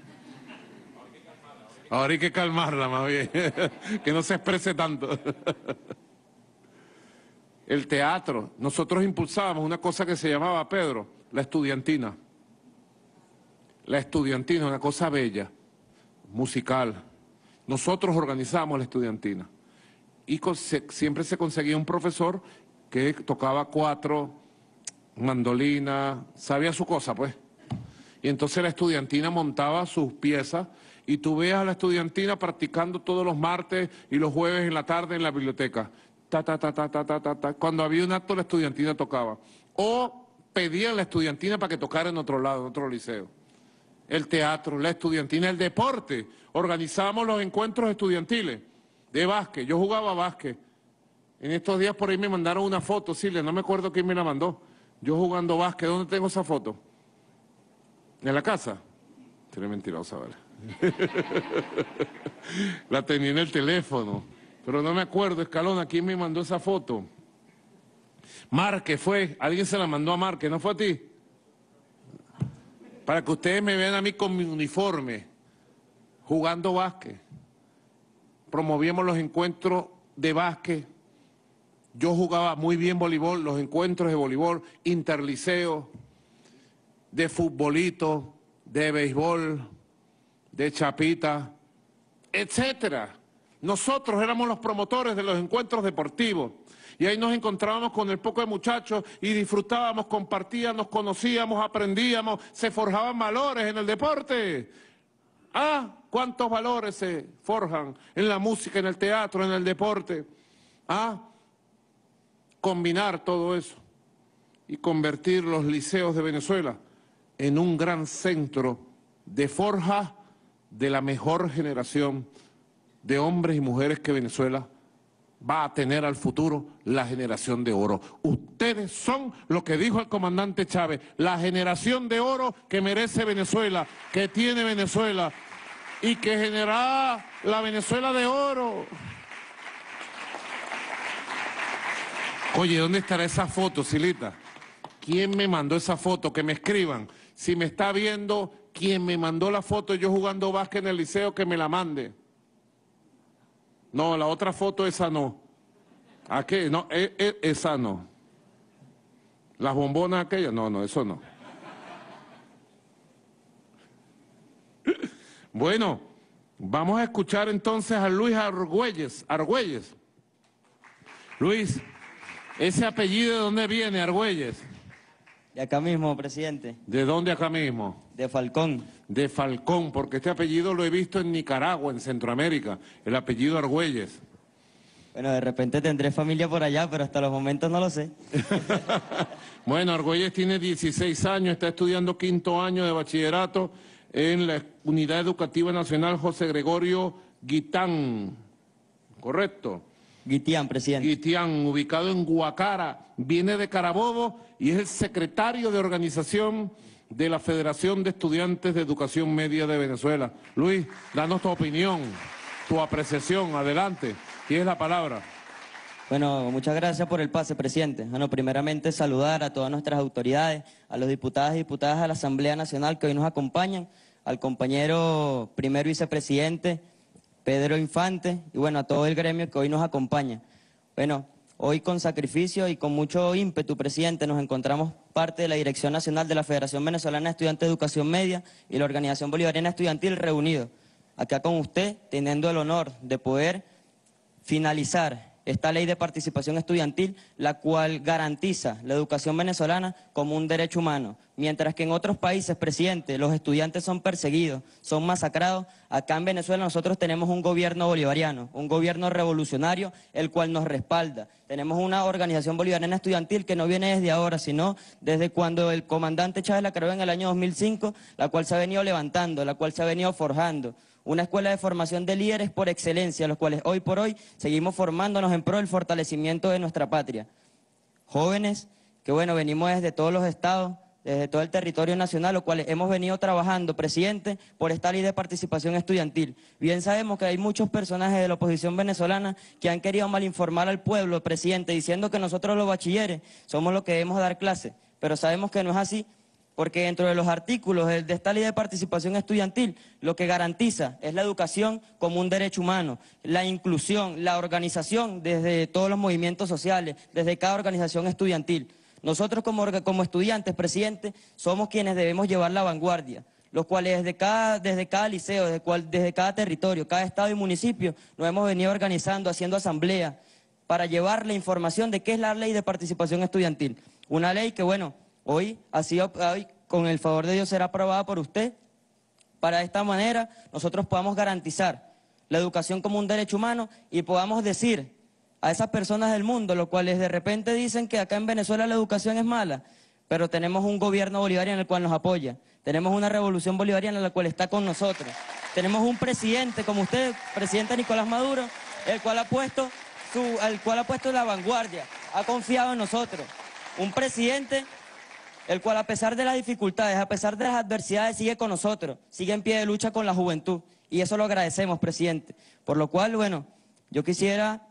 Ahora hay que calmarla más bien, que no se exprese tanto. El teatro, nosotros impulsábamos una cosa que se llamaba, Pedro, la estudiantina. La estudiantina, una cosa bella, musical. Nosotros organizábamos la estudiantina. Y siempre se conseguía un profesor que tocaba cuatro, mandolina, sabía su cosa, pues. Y entonces la estudiantina montaba sus piezas y tú veas a la estudiantina practicando todos los martes y los jueves en la tarde en la biblioteca. Ta, ta, ta, ta, ta, ta, ta, ta. Cuando había un acto, la estudiantina tocaba. O pedían la estudiantina para que tocara en otro lado, en otro liceo. El teatro, la estudiantina, el deporte. Organizábamos los encuentros estudiantiles de básquet. Yo jugaba básquet. En estos días por ahí me mandaron una foto, Silvia, no me acuerdo quién me la mandó. Yo jugando básquet, ¿dónde tengo esa foto? ¿En la casa? Tiene mentirosa, ¿vale? La tenía en el teléfono, pero no me acuerdo, Escalona, ¿quién me mandó esa foto? Marque fue, alguien se la mandó a Marque, ¿no fue a ti? Para que ustedes me vean a mí con mi uniforme, jugando básquet. Promovíamos los encuentros de básquet. Yo jugaba muy bien voleibol, los encuentros de voleibol, interliceo, de futbolito, de béisbol, de chapita, etcétera. Nosotros éramos los promotores de los encuentros deportivos. Y ahí nos encontrábamos con el poco de muchachos y disfrutábamos, compartíamos, conocíamos, aprendíamos, se forjaban valores en el deporte. Ah, cuántos valores se forjan en la música, en el teatro, en el deporte. Ah, combinar todo eso y convertir los liceos de Venezuela en un gran centro de forja de la mejor generación de hombres y mujeres que Venezuela va a tener al futuro, la generación de oro. Ustedes son lo que dijo el comandante Chávez, la generación de oro que merece Venezuela, que tiene Venezuela y que generará la Venezuela de oro. Oye, ¿dónde estará esa foto, Silita? ¿Quién me mandó esa foto? Que me escriban. Si me está viendo, quien me mandó la foto yo jugando básquet en el liceo, que me la mande. No, la otra foto, esa no. ¿A qué? No, esa no. Las bombonas aquellas, no, eso no. Bueno, vamos a escuchar entonces a Luis Argüelles. Luis, ¿ese apellido de dónde viene, Argüelles? De acá mismo, presidente. ¿De dónde acá mismo? De Falcón. De Falcón, porque este apellido lo he visto en Nicaragua, en Centroamérica, el apellido Argüelles. Bueno, de repente tendré familia por allá, pero hasta los momentos no lo sé. Bueno, Argüelles tiene 16 años, está estudiando 5º año de bachillerato en la Unidad Educativa Nacional José Gregorio Guitán. ¿Correcto? Guitián, presidente. Guitián, ubicado en Guacara, viene de Carabobo y es el secretario de organización de la Federación de Estudiantes de Educación Media de Venezuela. Luis, danos tu opinión, tu apreciación, adelante, tienes la palabra. Bueno, muchas gracias por el pase, presidente. Bueno, primeramente saludar a todas nuestras autoridades, a los diputados y diputadas de la Asamblea Nacional que hoy nos acompañan, al compañero primer vicepresidente Pedro Infante y bueno, a todo el gremio que hoy nos acompaña. Bueno, hoy con sacrificio y con mucho ímpetu, presidente, nos encontramos parte de la Dirección Nacional de la Federación Venezolana de Estudiantes de Educación Media y la Organización Bolivariana Estudiantil reunidos acá con usted, teniendo el honor de poder finalizar esta ley de participación estudiantil, la cual garantiza la educación venezolana como un derecho humano. Mientras que en otros países, presidente, los estudiantes son perseguidos, son masacrados, acá en Venezuela nosotros tenemos un gobierno bolivariano, un gobierno revolucionario, el cual nos respalda. Tenemos una organización bolivariana estudiantil que no viene desde ahora, sino desde cuando el comandante Chávez la creó en el año 2005, la cual se ha venido levantando, la cual se ha venido forjando. Una escuela de formación de líderes por excelencia, los cuales hoy por hoy seguimos formándonos en pro del fortalecimiento de nuestra patria. Jóvenes que, bueno, venimos desde todos los estados, desde todo el territorio nacional, los cuales hemos venido trabajando, presidente, por esta ley de participación estudiantil. Bien sabemos que hay muchos personajes de la oposición venezolana que han querido malinformar al pueblo, presidente, diciendo que nosotros los bachilleres somos los que debemos dar clase, pero sabemos que no es así. Porque dentro de los artículos de esta ley de participación estudiantil, lo que garantiza es la educación como un derecho humano, la inclusión, la organización desde todos los movimientos sociales, desde cada organización estudiantil. Nosotros como estudiantes, presidente, somos quienes debemos llevar la vanguardia, los cuales desde cada liceo, desde cada territorio, cada estado y municipio, nos hemos venido organizando, haciendo asambleas para llevar la información de qué es la ley de participación estudiantil. Una ley que, bueno, hoy, con el favor de Dios, será aprobada por usted. Para de esta manera nosotros podamos garantizar la educación como un derecho humano y podamos decir a esas personas del mundo, los cuales de repente dicen que acá en Venezuela la educación es mala, pero tenemos un gobierno bolivariano el cual nos apoya, tenemos una revolución bolivariana la cual está con nosotros, tenemos un presidente como usted, presidente Nicolás Maduro, el cual ha puesto la vanguardia, ha confiado en nosotros, un presidente el cual a pesar de las dificultades, a pesar de las adversidades, sigue con nosotros, sigue en pie de lucha con la juventud. Y eso lo agradecemos, presidente. Por lo cual, bueno, yo quisiera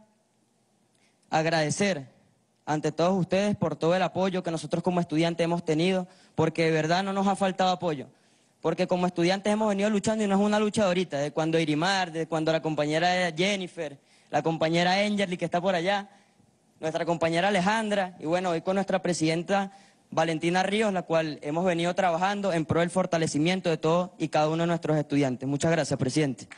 agradecer ante todos ustedes por todo el apoyo que nosotros como estudiantes hemos tenido, porque de verdad no nos ha faltado apoyo. Porque como estudiantes hemos venido luchando y no es una lucha de ahorita, de cuando Irimar, de cuando la compañera Jennifer, la compañera Angeli que está por allá, nuestra compañera Alejandra, y bueno, hoy con nuestra presidenta Valentina Ríos, la cual hemos venido trabajando en pro del fortalecimiento de todos y cada uno de nuestros estudiantes. Muchas gracias, presidente.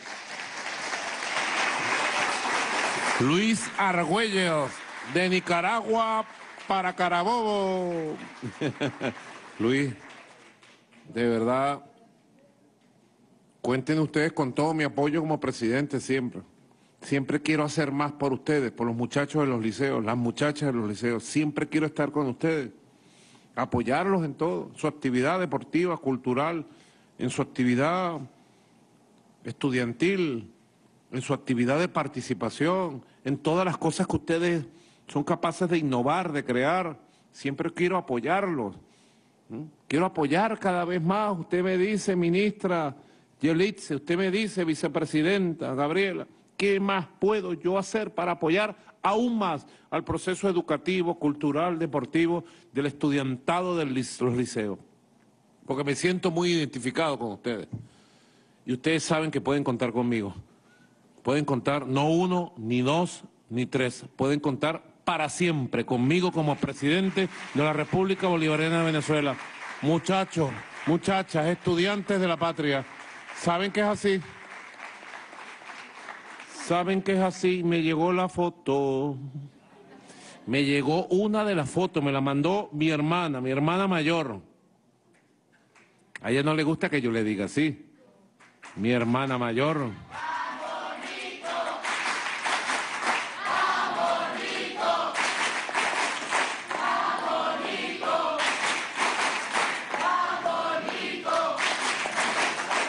Luis Argüelles, de Nicaragua para Carabobo. Luis, de verdad, cuenten ustedes con todo mi apoyo como presidente siempre. Siempre quiero hacer más por ustedes, por los muchachos de los liceos, las muchachas de los liceos. Siempre quiero estar con ustedes. Apoyarlos en todo, su actividad deportiva, cultural, en su actividad estudiantil, en su actividad de participación, en todas las cosas que ustedes son capaces de innovar, de crear. Siempre quiero apoyarlos. Quiero apoyar cada vez más. Usted me dice, ministra Yelitze, usted me dice, vicepresidenta Gabriela, ¿qué más puedo yo hacer para apoyar aún más al proceso educativo, cultural, deportivo del estudiantado de los liceos? Porque me siento muy identificado con ustedes. Y ustedes saben que pueden contar conmigo. Pueden contar no uno, ni dos, ni tres. Pueden contar para siempre conmigo como presidente de la República Bolivariana de Venezuela. Muchachos, muchachas, estudiantes de la patria, ¿saben que es así? ¿Saben que es así? Me llegó la foto. Me llegó una de las fotos, me la mandó mi hermana mayor. A ella no le gusta que yo le diga así. Mi hermana mayor.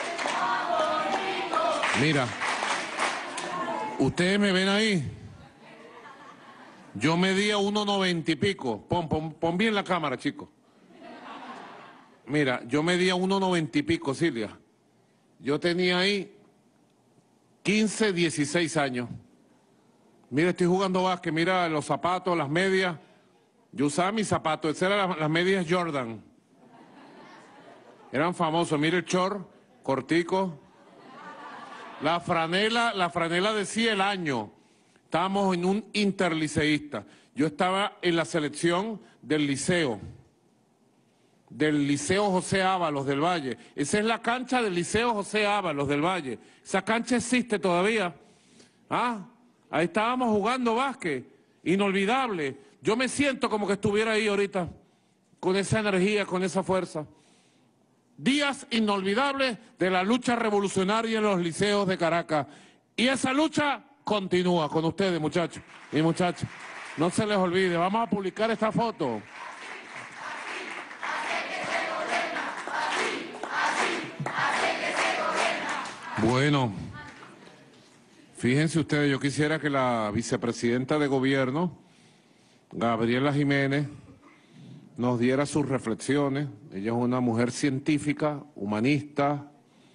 Mira, ustedes me ven ahí, Yo medía 1,90 y pico. Pon bien la cámara, chico. Mira, yo medía 1,90 y pico, Silvia. Yo tenía ahí 15, 16 años. Mira, estoy jugando básquet, mira los zapatos, las medias. Yo usaba mis zapatos, esas eran las medias Jordan. Eran famosos, mira el short, cortico. La franela decía el año. Estábamos en un interliceísta. Yo estaba en la selección del liceo José Ábalos del Valle. Esa es la cancha del Liceo José Ábalos del Valle. Esa cancha existe todavía. Ahí estábamos jugando básquet, inolvidable. Yo me siento como que estuviera ahí ahorita, con esa energía, con esa fuerza. Días inolvidables de la lucha revolucionaria en los liceos de Caracas. Y esa lucha continúa con ustedes, muchachos y muchachas. No se les olvide, vamos a publicar esta foto. Bueno, fíjense ustedes, yo quisiera que la vicepresidenta de gobierno, Gabriela Jiménez, nos diera sus reflexiones. Ella es una mujer científica, humanista,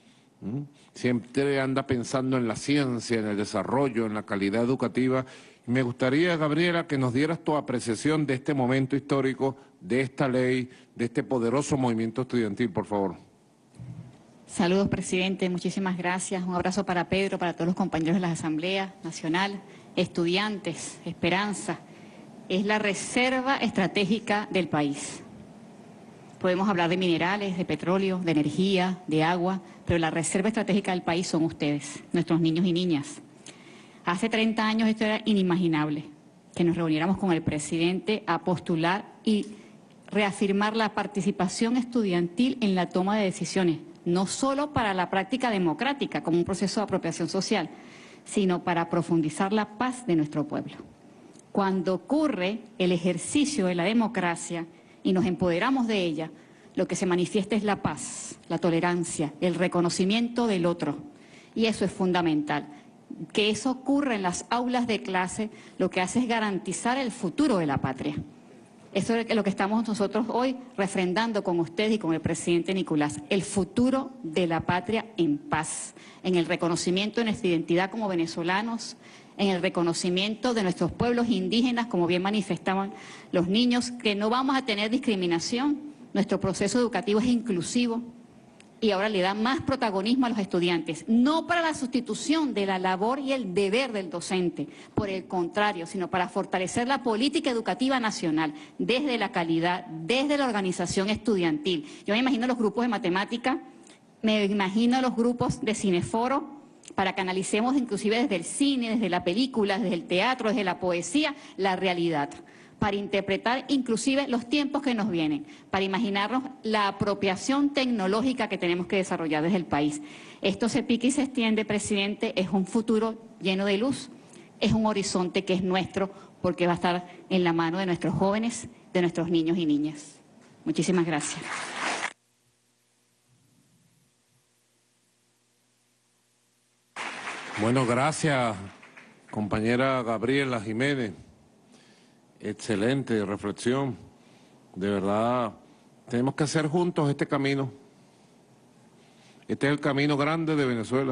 siempre anda pensando en la ciencia, en el desarrollo, en la calidad educativa. Me gustaría, Gabriela, que nos dieras tu apreciación de este momento histórico, de esta ley, de este poderoso movimiento estudiantil, por favor. Saludos, presidente. Muchísimas gracias. Un abrazo para Pedro, para todos los compañeros de la Asamblea Nacional, estudiantes, esperanza. Es la reserva estratégica del país. Podemos hablar de minerales, de petróleo, de energía, de agua, pero la reserva estratégica del país son ustedes, nuestros niños y niñas. Hace 30 años esto era inimaginable, que nos reuniéramos con el presidente a postular y reafirmar la participación estudiantil en la toma de decisiones, no solo para la práctica democrática como un proceso de apropiación social, sino para profundizar la paz de nuestro pueblo. Cuando ocurre el ejercicio de la democracia y nos empoderamos de ella, lo que se manifiesta es la paz, la tolerancia, el reconocimiento del otro. Y eso es fundamental. Que eso ocurra en las aulas de clase, lo que hace es garantizar el futuro de la patria. Eso es lo que estamos nosotros hoy refrendando con usted y con el presidente Nicolás, el futuro de la patria en paz, en el reconocimiento de nuestra identidad como venezolanos, en el reconocimiento de nuestros pueblos indígenas, como bien manifestaban los niños, que no vamos a tener discriminación, nuestro proceso educativo es inclusivo y ahora le da más protagonismo a los estudiantes, no para la sustitución de la labor y el deber del docente, por el contrario, sino para fortalecer la política educativa nacional, desde la calidad, desde la organización estudiantil. Yo me imagino los grupos de matemática, me imagino los grupos de cineforo, para que analicemos inclusive desde el cine, desde la película, desde el teatro, desde la poesía, la realidad, para interpretar inclusive los tiempos que nos vienen, para imaginarnos la apropiación tecnológica que tenemos que desarrollar desde el país. Esto se pica y se extiende, presidente, es un futuro lleno de luz, es un horizonte que es nuestro, porque va a estar en la mano de nuestros jóvenes, de nuestros niños y niñas. Muchísimas gracias. Bueno, gracias, compañera Gabriela Jiménez. Excelente reflexión. De verdad, tenemos que hacer juntos este camino. Este es el camino grande de Venezuela.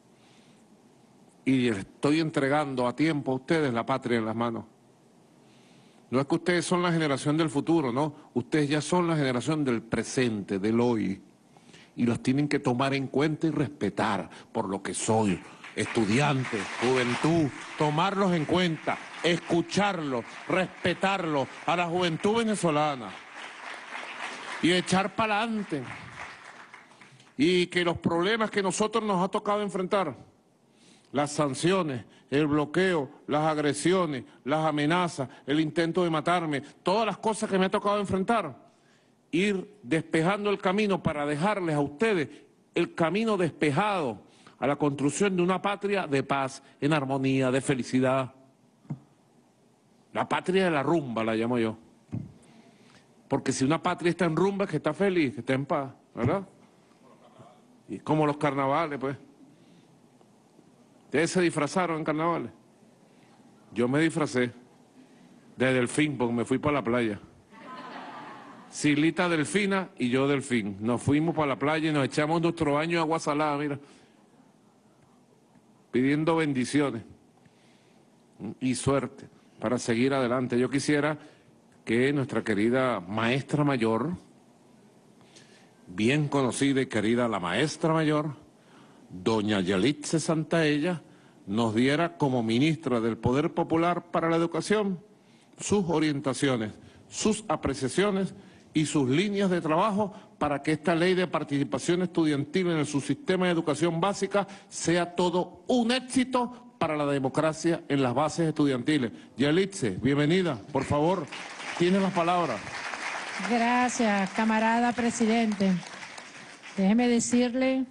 Y les estoy entregando a tiempo a ustedes la patria en las manos. No es que ustedes son la generación del futuro, no. Ustedes ya son la generación del presente, del hoy. Y los tienen que tomar en cuenta y respetar por lo que soy. Estudiantes, juventud, tomarlos en cuenta, escucharlos, respetarlos a la juventud venezolana y echar para adelante. Y que los problemas que nosotros nos ha tocado enfrentar, las sanciones, el bloqueo, las agresiones, las amenazas, el intento de matarme, todas las cosas que me ha tocado enfrentar, ir despejando el camino para dejarles a ustedes el camino despejado a la construcción de una patria de paz, en armonía, de felicidad. La patria de la rumba, la llamo yo. Porque si una patria está en rumba, es que está feliz, que está en paz, ¿verdad? Y como los carnavales, pues. ¿Ustedes se disfrazaron en carnavales? Yo me disfracé. De delfín, porque me fui para la playa. Silita delfina y yo delfín. Nos fuimos para la playa y nos echamos nuestro baño de agua salada, mira. Pidiendo bendiciones y suerte para seguir adelante. Yo quisiera que nuestra querida maestra mayor, bien conocida y querida la maestra mayor, doña Yelitze Santaella, nos diera como ministra del Poder Popular para la Educación sus orientaciones, sus apreciaciones y sus líneas de trabajo para que esta ley de participación estudiantil en el subsistema de educación básica sea todo un éxito para la democracia en las bases estudiantiles. Yelitze, bienvenida, por favor, tiene las palabras. Gracias, camarada presidente. Déjeme decirle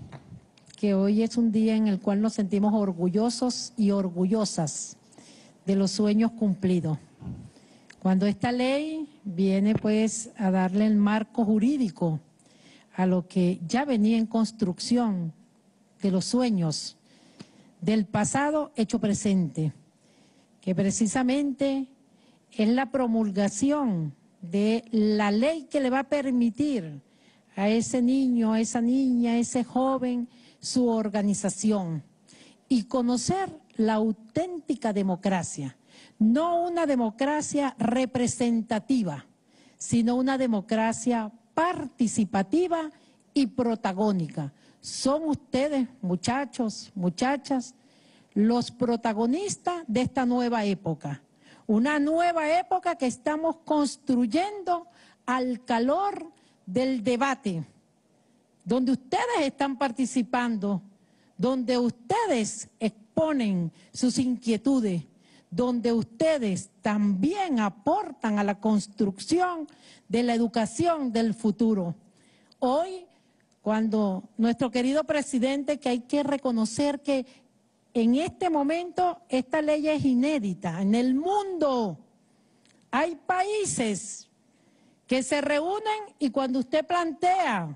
que hoy es un día en el cual nos sentimos orgullosos y orgullosas de los sueños cumplidos. Cuando esta ley viene pues a darle el marco jurídico a lo que ya venía en construcción de los sueños del pasado hecho presente, que precisamente es la promulgación de la ley que le va a permitir a ese niño, a esa niña, a ese joven, su organización y conocer la auténtica democracia. No una democracia representativa, sino una democracia participativa y protagónica. Son ustedes, muchachos, muchachas, los protagonistas de esta nueva época. Una nueva época que estamos construyendo al calor del debate, donde ustedes están participando, donde ustedes exponen sus inquietudes, donde ustedes también aportan a la construcción de la educación del futuro. Hoy, cuando nuestro querido presidente, que hay que reconocer que en este momento esta ley es inédita en el mundo. Hay países que se reúnen y cuando usted plantea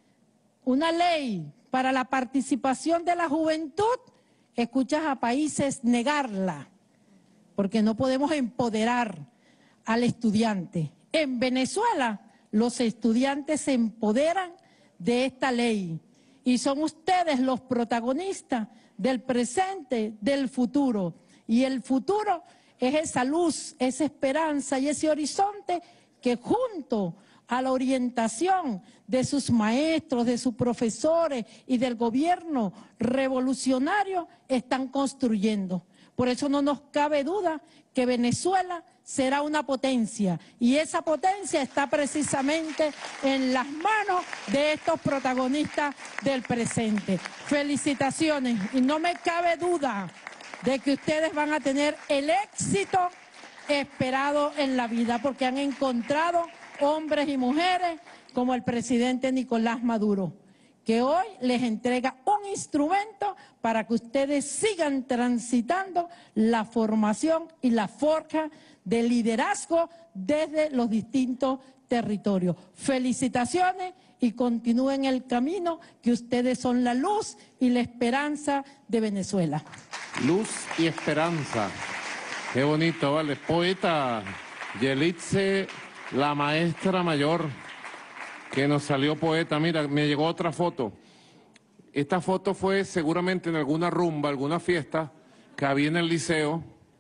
una ley para la participación de la juventud, escuchas a países negarla, porque no podemos empoderar al estudiante. En Venezuela, los estudiantes se empoderan de esta ley y son ustedes los protagonistas del presente, del futuro. Y el futuro es esa luz, esa esperanza y ese horizonte que junto a la orientación de sus maestros, de sus profesores y del gobierno revolucionario están construyendo. Por eso no nos cabe duda que Venezuela será una potencia y esa potencia está precisamente en las manos de estos protagonistas del presente. Felicitaciones y no me cabe duda de que ustedes van a tener el éxito esperado en la vida porque han encontrado hombres y mujeres como el presidente Nicolás Maduro, que hoy les entrega un instrumento para que ustedes sigan transitando la formación y la forja de liderazgo desde los distintos territorios. Felicitaciones y continúen el camino, que ustedes son la luz y la esperanza de Venezuela. Luz y esperanza. Qué bonito, ¿vale? Poeta Yelitze, la maestra mayor, que nos salió poeta. Mira, me llegó otra foto. Esta foto fue seguramente en alguna rumba, alguna fiesta que había en el liceo.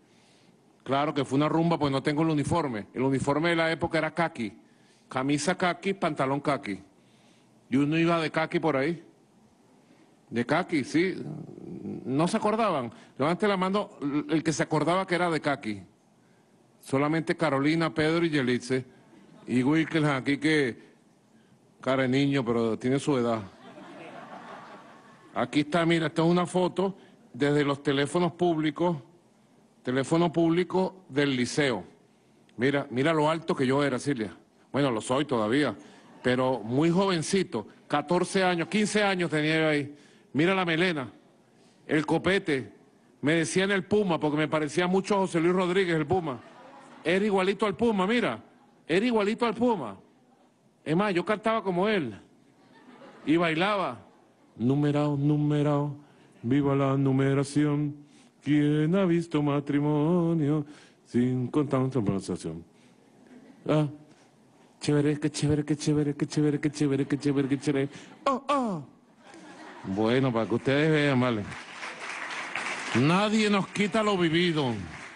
Claro que fue una rumba, pues no tengo el uniforme. El uniforme de la época era caqui. Camisa caqui, pantalón caqui. Y uno iba de caqui por ahí. De caqui, sí. No se acordaban. Levante la mano el que se acordaba que era de caqui. Solamente Carolina, Pedro y Yelitze. Y Wilkel aquí que cara de niño, pero tiene su edad. Aquí está, mira, esta es una foto desde los teléfonos públicos, teléfono público del liceo. Mira, mira lo alto que yo era, Silvia. Bueno, lo soy todavía, pero muy jovencito, 14 años, 15 años tenía yo ahí. Mira la melena, el copete. Me decían el Puma, porque me parecía mucho a José Luis Rodríguez, el Puma. Era igualito al Puma, mira, era igualito al Puma. Es más, yo cantaba como él y bailaba. Numerado, numerado, viva la numeración. ¿Quién ha visto matrimonio sin contar conversación. Ah, chévere, qué chévere, qué chévere, qué chévere, qué chévere, qué chévere, qué chévere. ¡Oh, oh! Bueno, para que ustedes vean, vale. Nadie nos quita lo vivido.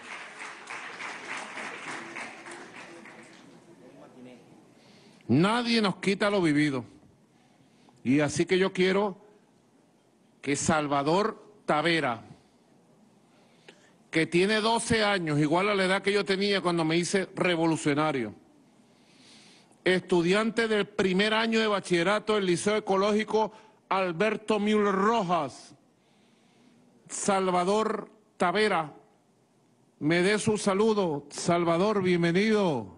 Nadie nos quita lo vivido. Y así que yo quiero que Salvador Tavera, que tiene 12 años, igual a la edad que yo tenía cuando me hice revolucionario, estudiante del primer año de bachillerato del Liceo Ecológico Alberto Müller Rojas, Salvador Tavera, me dé su saludo. Salvador, bienvenido.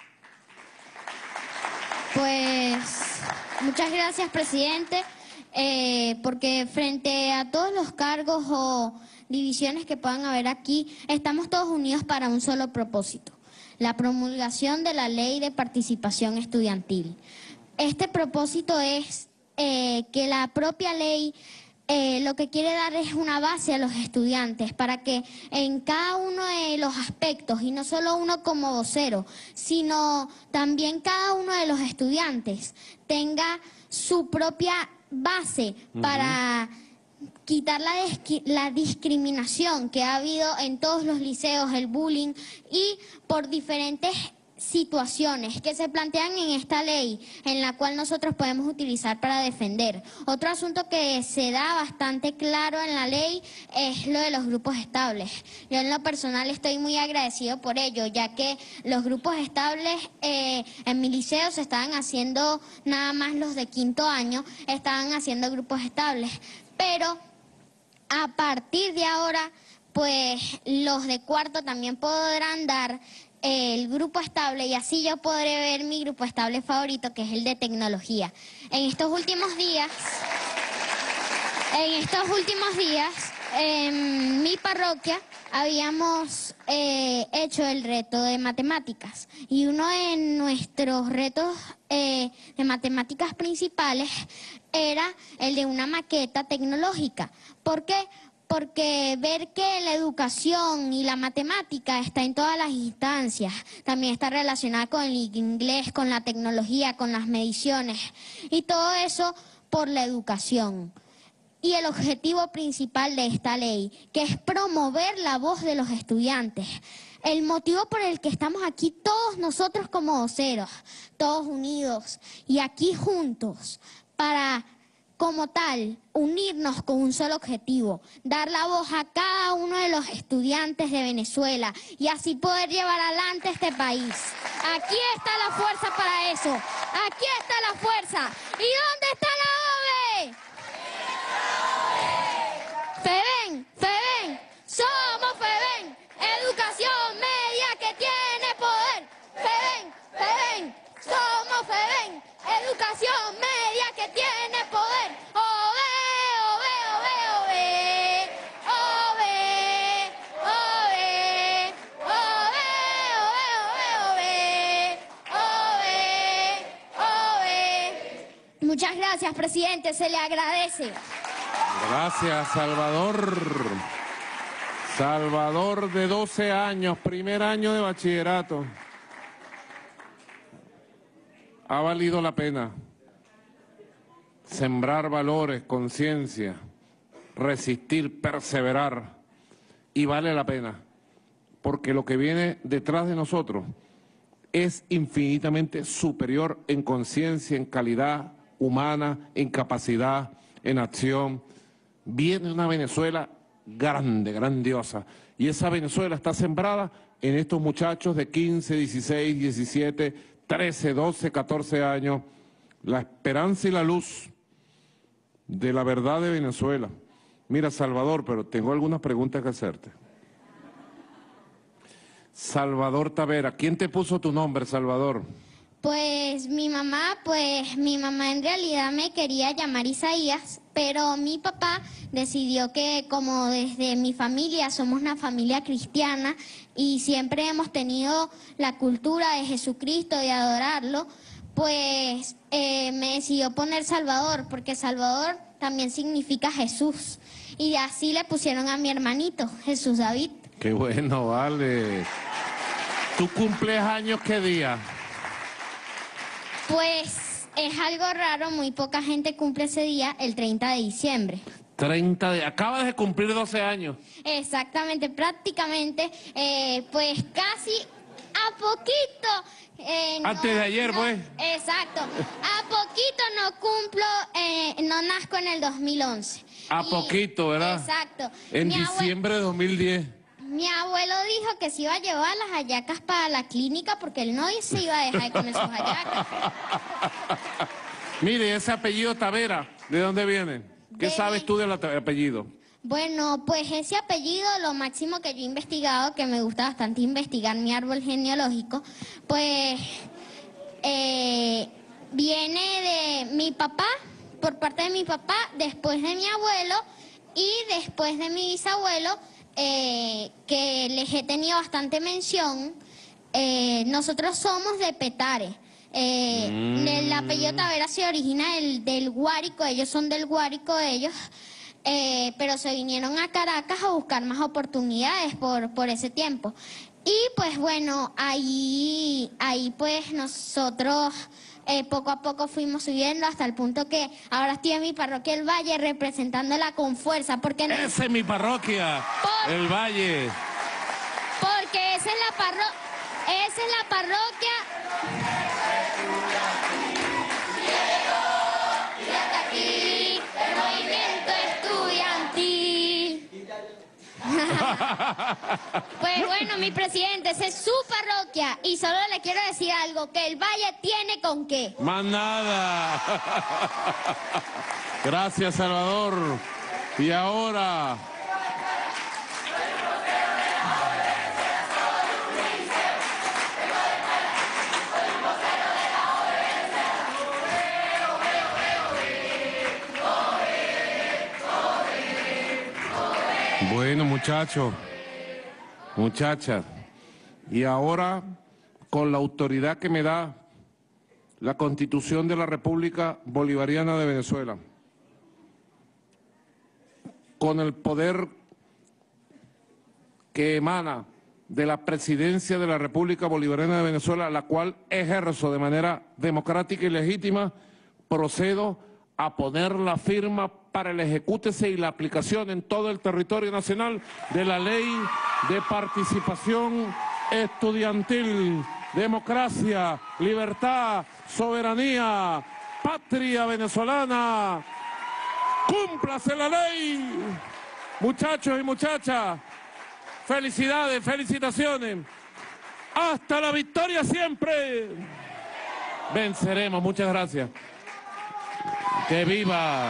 Pues muchas gracias, presidente, porque frente a todos los cargos o divisiones que puedan haber aquí, estamos todos unidos para un solo propósito: la promulgación de la Ley de Participación Estudiantil. Este propósito es que la propia ley lo que quiere dar es una base a los estudiantes para que en cada uno de los aspectos, y no solo uno como vocero, sino también cada uno de los estudiantes tenga su propia base para quitar la discriminación que ha habido en todos los liceos, el bullying, y por diferentes situaciones que se plantean en esta ley, en la cual nosotros podemos utilizar para defender. Otro asunto que se da bastante claro en la ley es lo de los grupos estables. Yo en lo personal estoy muy agradecido por ello, ya que los grupos estables en mi liceo se estaban haciendo, nada más los de quinto año, estaban haciendo grupos estables, pero a partir de ahora, pues los de cuarto también podrán dar el grupo estable, y así yo podré ver mi grupo estable favorito, que es el de tecnología. En estos últimos días, en mi parroquia habíamos hecho el reto de matemáticas, y uno de nuestros retos de matemáticas principales era el de una maqueta tecnológica. ¿Por qué? Porque ver que la educación y la matemática está en todas las instancias, también está relacionada con el inglés, con la tecnología, con las mediciones, y todo eso por la educación. Y el objetivo principal de esta ley, que es promover la voz de los estudiantes. El motivo por el que estamos aquí todos nosotros como voceros, todos unidos y aquí juntos, para, como tal, unirnos con un solo objetivo: dar la voz a cada uno de los estudiantes de Venezuela y así poder llevar adelante este país. Aquí está la fuerza para eso, aquí está la fuerza. ¿Y dónde está la OVE? FEBEN, FEBEN, somos FEBEN, educación media que tiene poder. FEBEN, FEBEN, somos FEBEN, educación media que tiene poder. OVE, OVE, OVE, OVE, OVE, OVE, OVE, OVE. Muchas gracias, presidente, se le agradece. Gracias, Salvador. Salvador, de 12 años, primer año de bachillerato. Ha valido la pena sembrar valores, conciencia, resistir, perseverar, y vale la pena, porque lo que viene detrás de nosotros es infinitamente superior en conciencia, en calidad humana, en capacidad, en acción. Viene una Venezuela grande, grandiosa, y esa Venezuela está sembrada en estos muchachos de 15, 16, 17, 13, 12, 14 años, la esperanza y la luz de la verdad de Venezuela. Mira, Salvador, pero tengo algunas preguntas que hacerte. Salvador Tavera, ¿quién te puso tu nombre, Salvador? Pues mi mamá en realidad me quería llamar Isaías, pero mi papá decidió que, como desde mi familia somos una familia cristiana y siempre hemos tenido la cultura de Jesucristo y adorarlo, pues me decidió poner Salvador, porque Salvador también significa Jesús. Y así le pusieron a mi hermanito, Jesús David. Qué bueno, vale. ¿Tú cumples años qué día? Pues es algo raro, muy poca gente cumple ese día, el 30 de diciembre. Acabas de cumplir 12 años. Exactamente, prácticamente, pues casi a poquito. Antes de ayer, pues. Exacto, a poquito no cumplo, no nazco en el 2011. A poquito, ¿verdad? Exacto. En diciembre de 2010. Mi abuelo dijo que se iba a llevar las hallacas para la clínica porque él no se iba a dejar de comer sus hallacas. Mire, ese apellido Tavera, ¿de dónde viene? ¿Qué sabes tú del apellido? Bueno, pues ese apellido, lo máximo que yo he investigado, que me gusta bastante investigar mi árbol genealógico, pues viene de mi papá, por parte de mi papá, después de mi abuelo y después de mi bisabuelo, que les he tenido bastante mención. Nosotros somos de Petare. El apellido Tavera se origina del Guárico, ellos son del Guárico, pero se vinieron a Caracas a buscar más oportunidades por ese tiempo. Y pues bueno, ahí pues nosotros poco a poco fuimos subiendo hasta el punto que ahora estoy en mi parroquia El Valle representándola con fuerza. Porque ¡Esa es mi parroquia! El Valle. Porque esa es la parroquia... El movimiento estudiantil. Pues bueno, mi presidente, esa es su parroquia y solo le quiero decir algo, que el Valle tiene con qué. Más nada. Gracias, Salvador. Y ahora... Bueno, muchachos, muchachas, y ahora, con la autoridad que me da la Constitución de la República Bolivariana de Venezuela, con el poder que emana de la Presidencia de la República Bolivariana de Venezuela, la cual ejerzo de manera democrática y legítima, procedo a poner la firma para el ejecútese y la aplicación en todo el territorio nacional de la Ley de Participación Estudiantil, Democracia, Libertad, Soberanía, Patria Venezolana. ¡Cúmplase la ley! Muchachos y muchachas, felicidades, felicitaciones. ¡Hasta la victoria siempre! Venceremos, muchas gracias. ¡Que viva!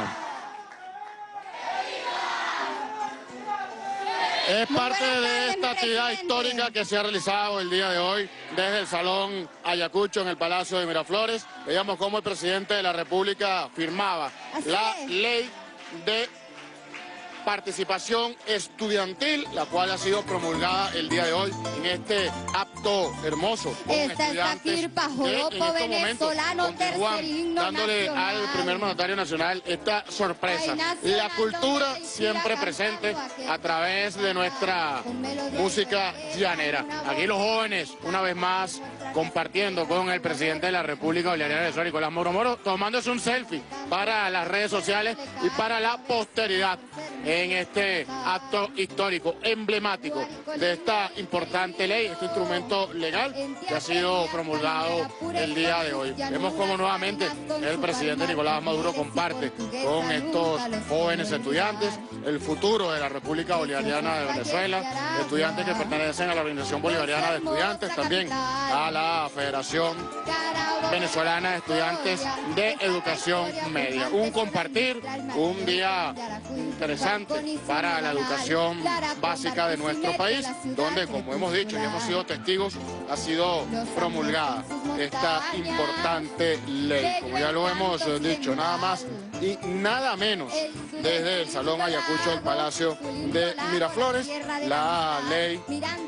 Es parte de esta actividad histórica que se ha realizado el día de hoy desde el Salón Ayacucho en el Palacio de Miraflores. Veíamos cómo el presidente de la República firmaba la ley de participación estudiantil, la cual ha sido promulgada el día de hoy en este acto hermoso. Esta es Takir Pajoropo, venezolano, tercer himno dándole nacional. al primer mandatario nacional esta sorpresa. La cultura siempre presente a través de nuestra música llanera. Aquí los jóvenes, una vez más, compartiendo con el presidente de la República Bolivariana de Venezuela, Nicolás Maduro Moro, tomándose un selfie para las redes sociales y para la posteridad en este acto histórico, emblemático de esta importante ley, este instrumento legal que ha sido promulgado el día de hoy. Vemos cómo nuevamente el presidente Nicolás Maduro comparte con estos jóvenes estudiantes el futuro de la República Bolivariana de Venezuela, estudiantes que pertenecen a la Organización Bolivariana de Estudiantes, también a la Federación Venezolana de Estudiantes de Educación Media. Un compartir, un día interesante para la educación básica de nuestro país, donde, como hemos dicho y hemos sido testigos, ha sido promulgada esta importante ley. Como ya lo hemos dicho, nada más y nada menos desde el Salón Ayacucho del Palacio de Miraflores, la ley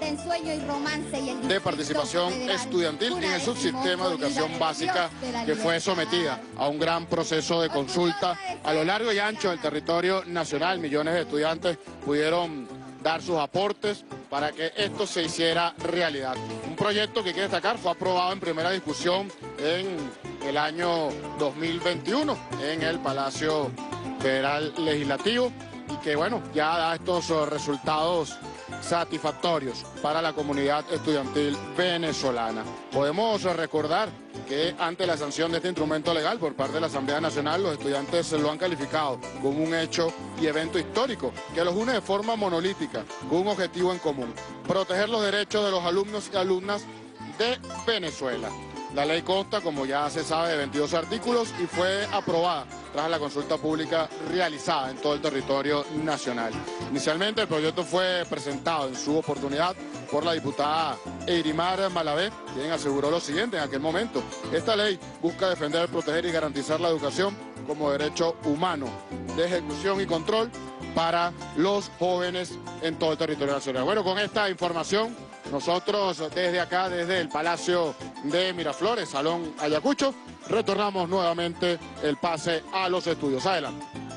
de participación estudiantil en el subsistema de educación básica, que fue sometida a un gran proceso de consulta a lo largo y ancho del territorio nacional. Millones de estudiantes pudieron dar sus aportes para que esto se hiciera realidad. Un proyecto que, quiere destacar, fue aprobado en primera discusión en el año 2021 en el Palacio Federal Legislativo y que, bueno, ya da estos resultados satisfactorios para la comunidad estudiantil venezolana. Podemos recordar que ante la sanción de este instrumento legal por parte de la Asamblea Nacional, los estudiantes lo han calificado como un hecho y evento histórico que los une de forma monolítica, con un objetivo en común: proteger los derechos de los alumnos y alumnas de Venezuela. La ley consta, como ya se sabe, de 22 artículos y fue aprobada tras la consulta pública realizada en todo el territorio nacional. Inicialmente el proyecto fue presentado en su oportunidad por la diputada Eirimar Malavé, quien aseguró lo siguiente en aquel momento: esta ley busca defender, proteger y garantizar la educación como derecho humano de ejecución y control para los jóvenes en todo el territorio nacional. Bueno, con esta información, nosotros desde acá, desde el Palacio de Miraflores, Salón Ayacucho, retornamos nuevamente el pase a los estudios. Adelante.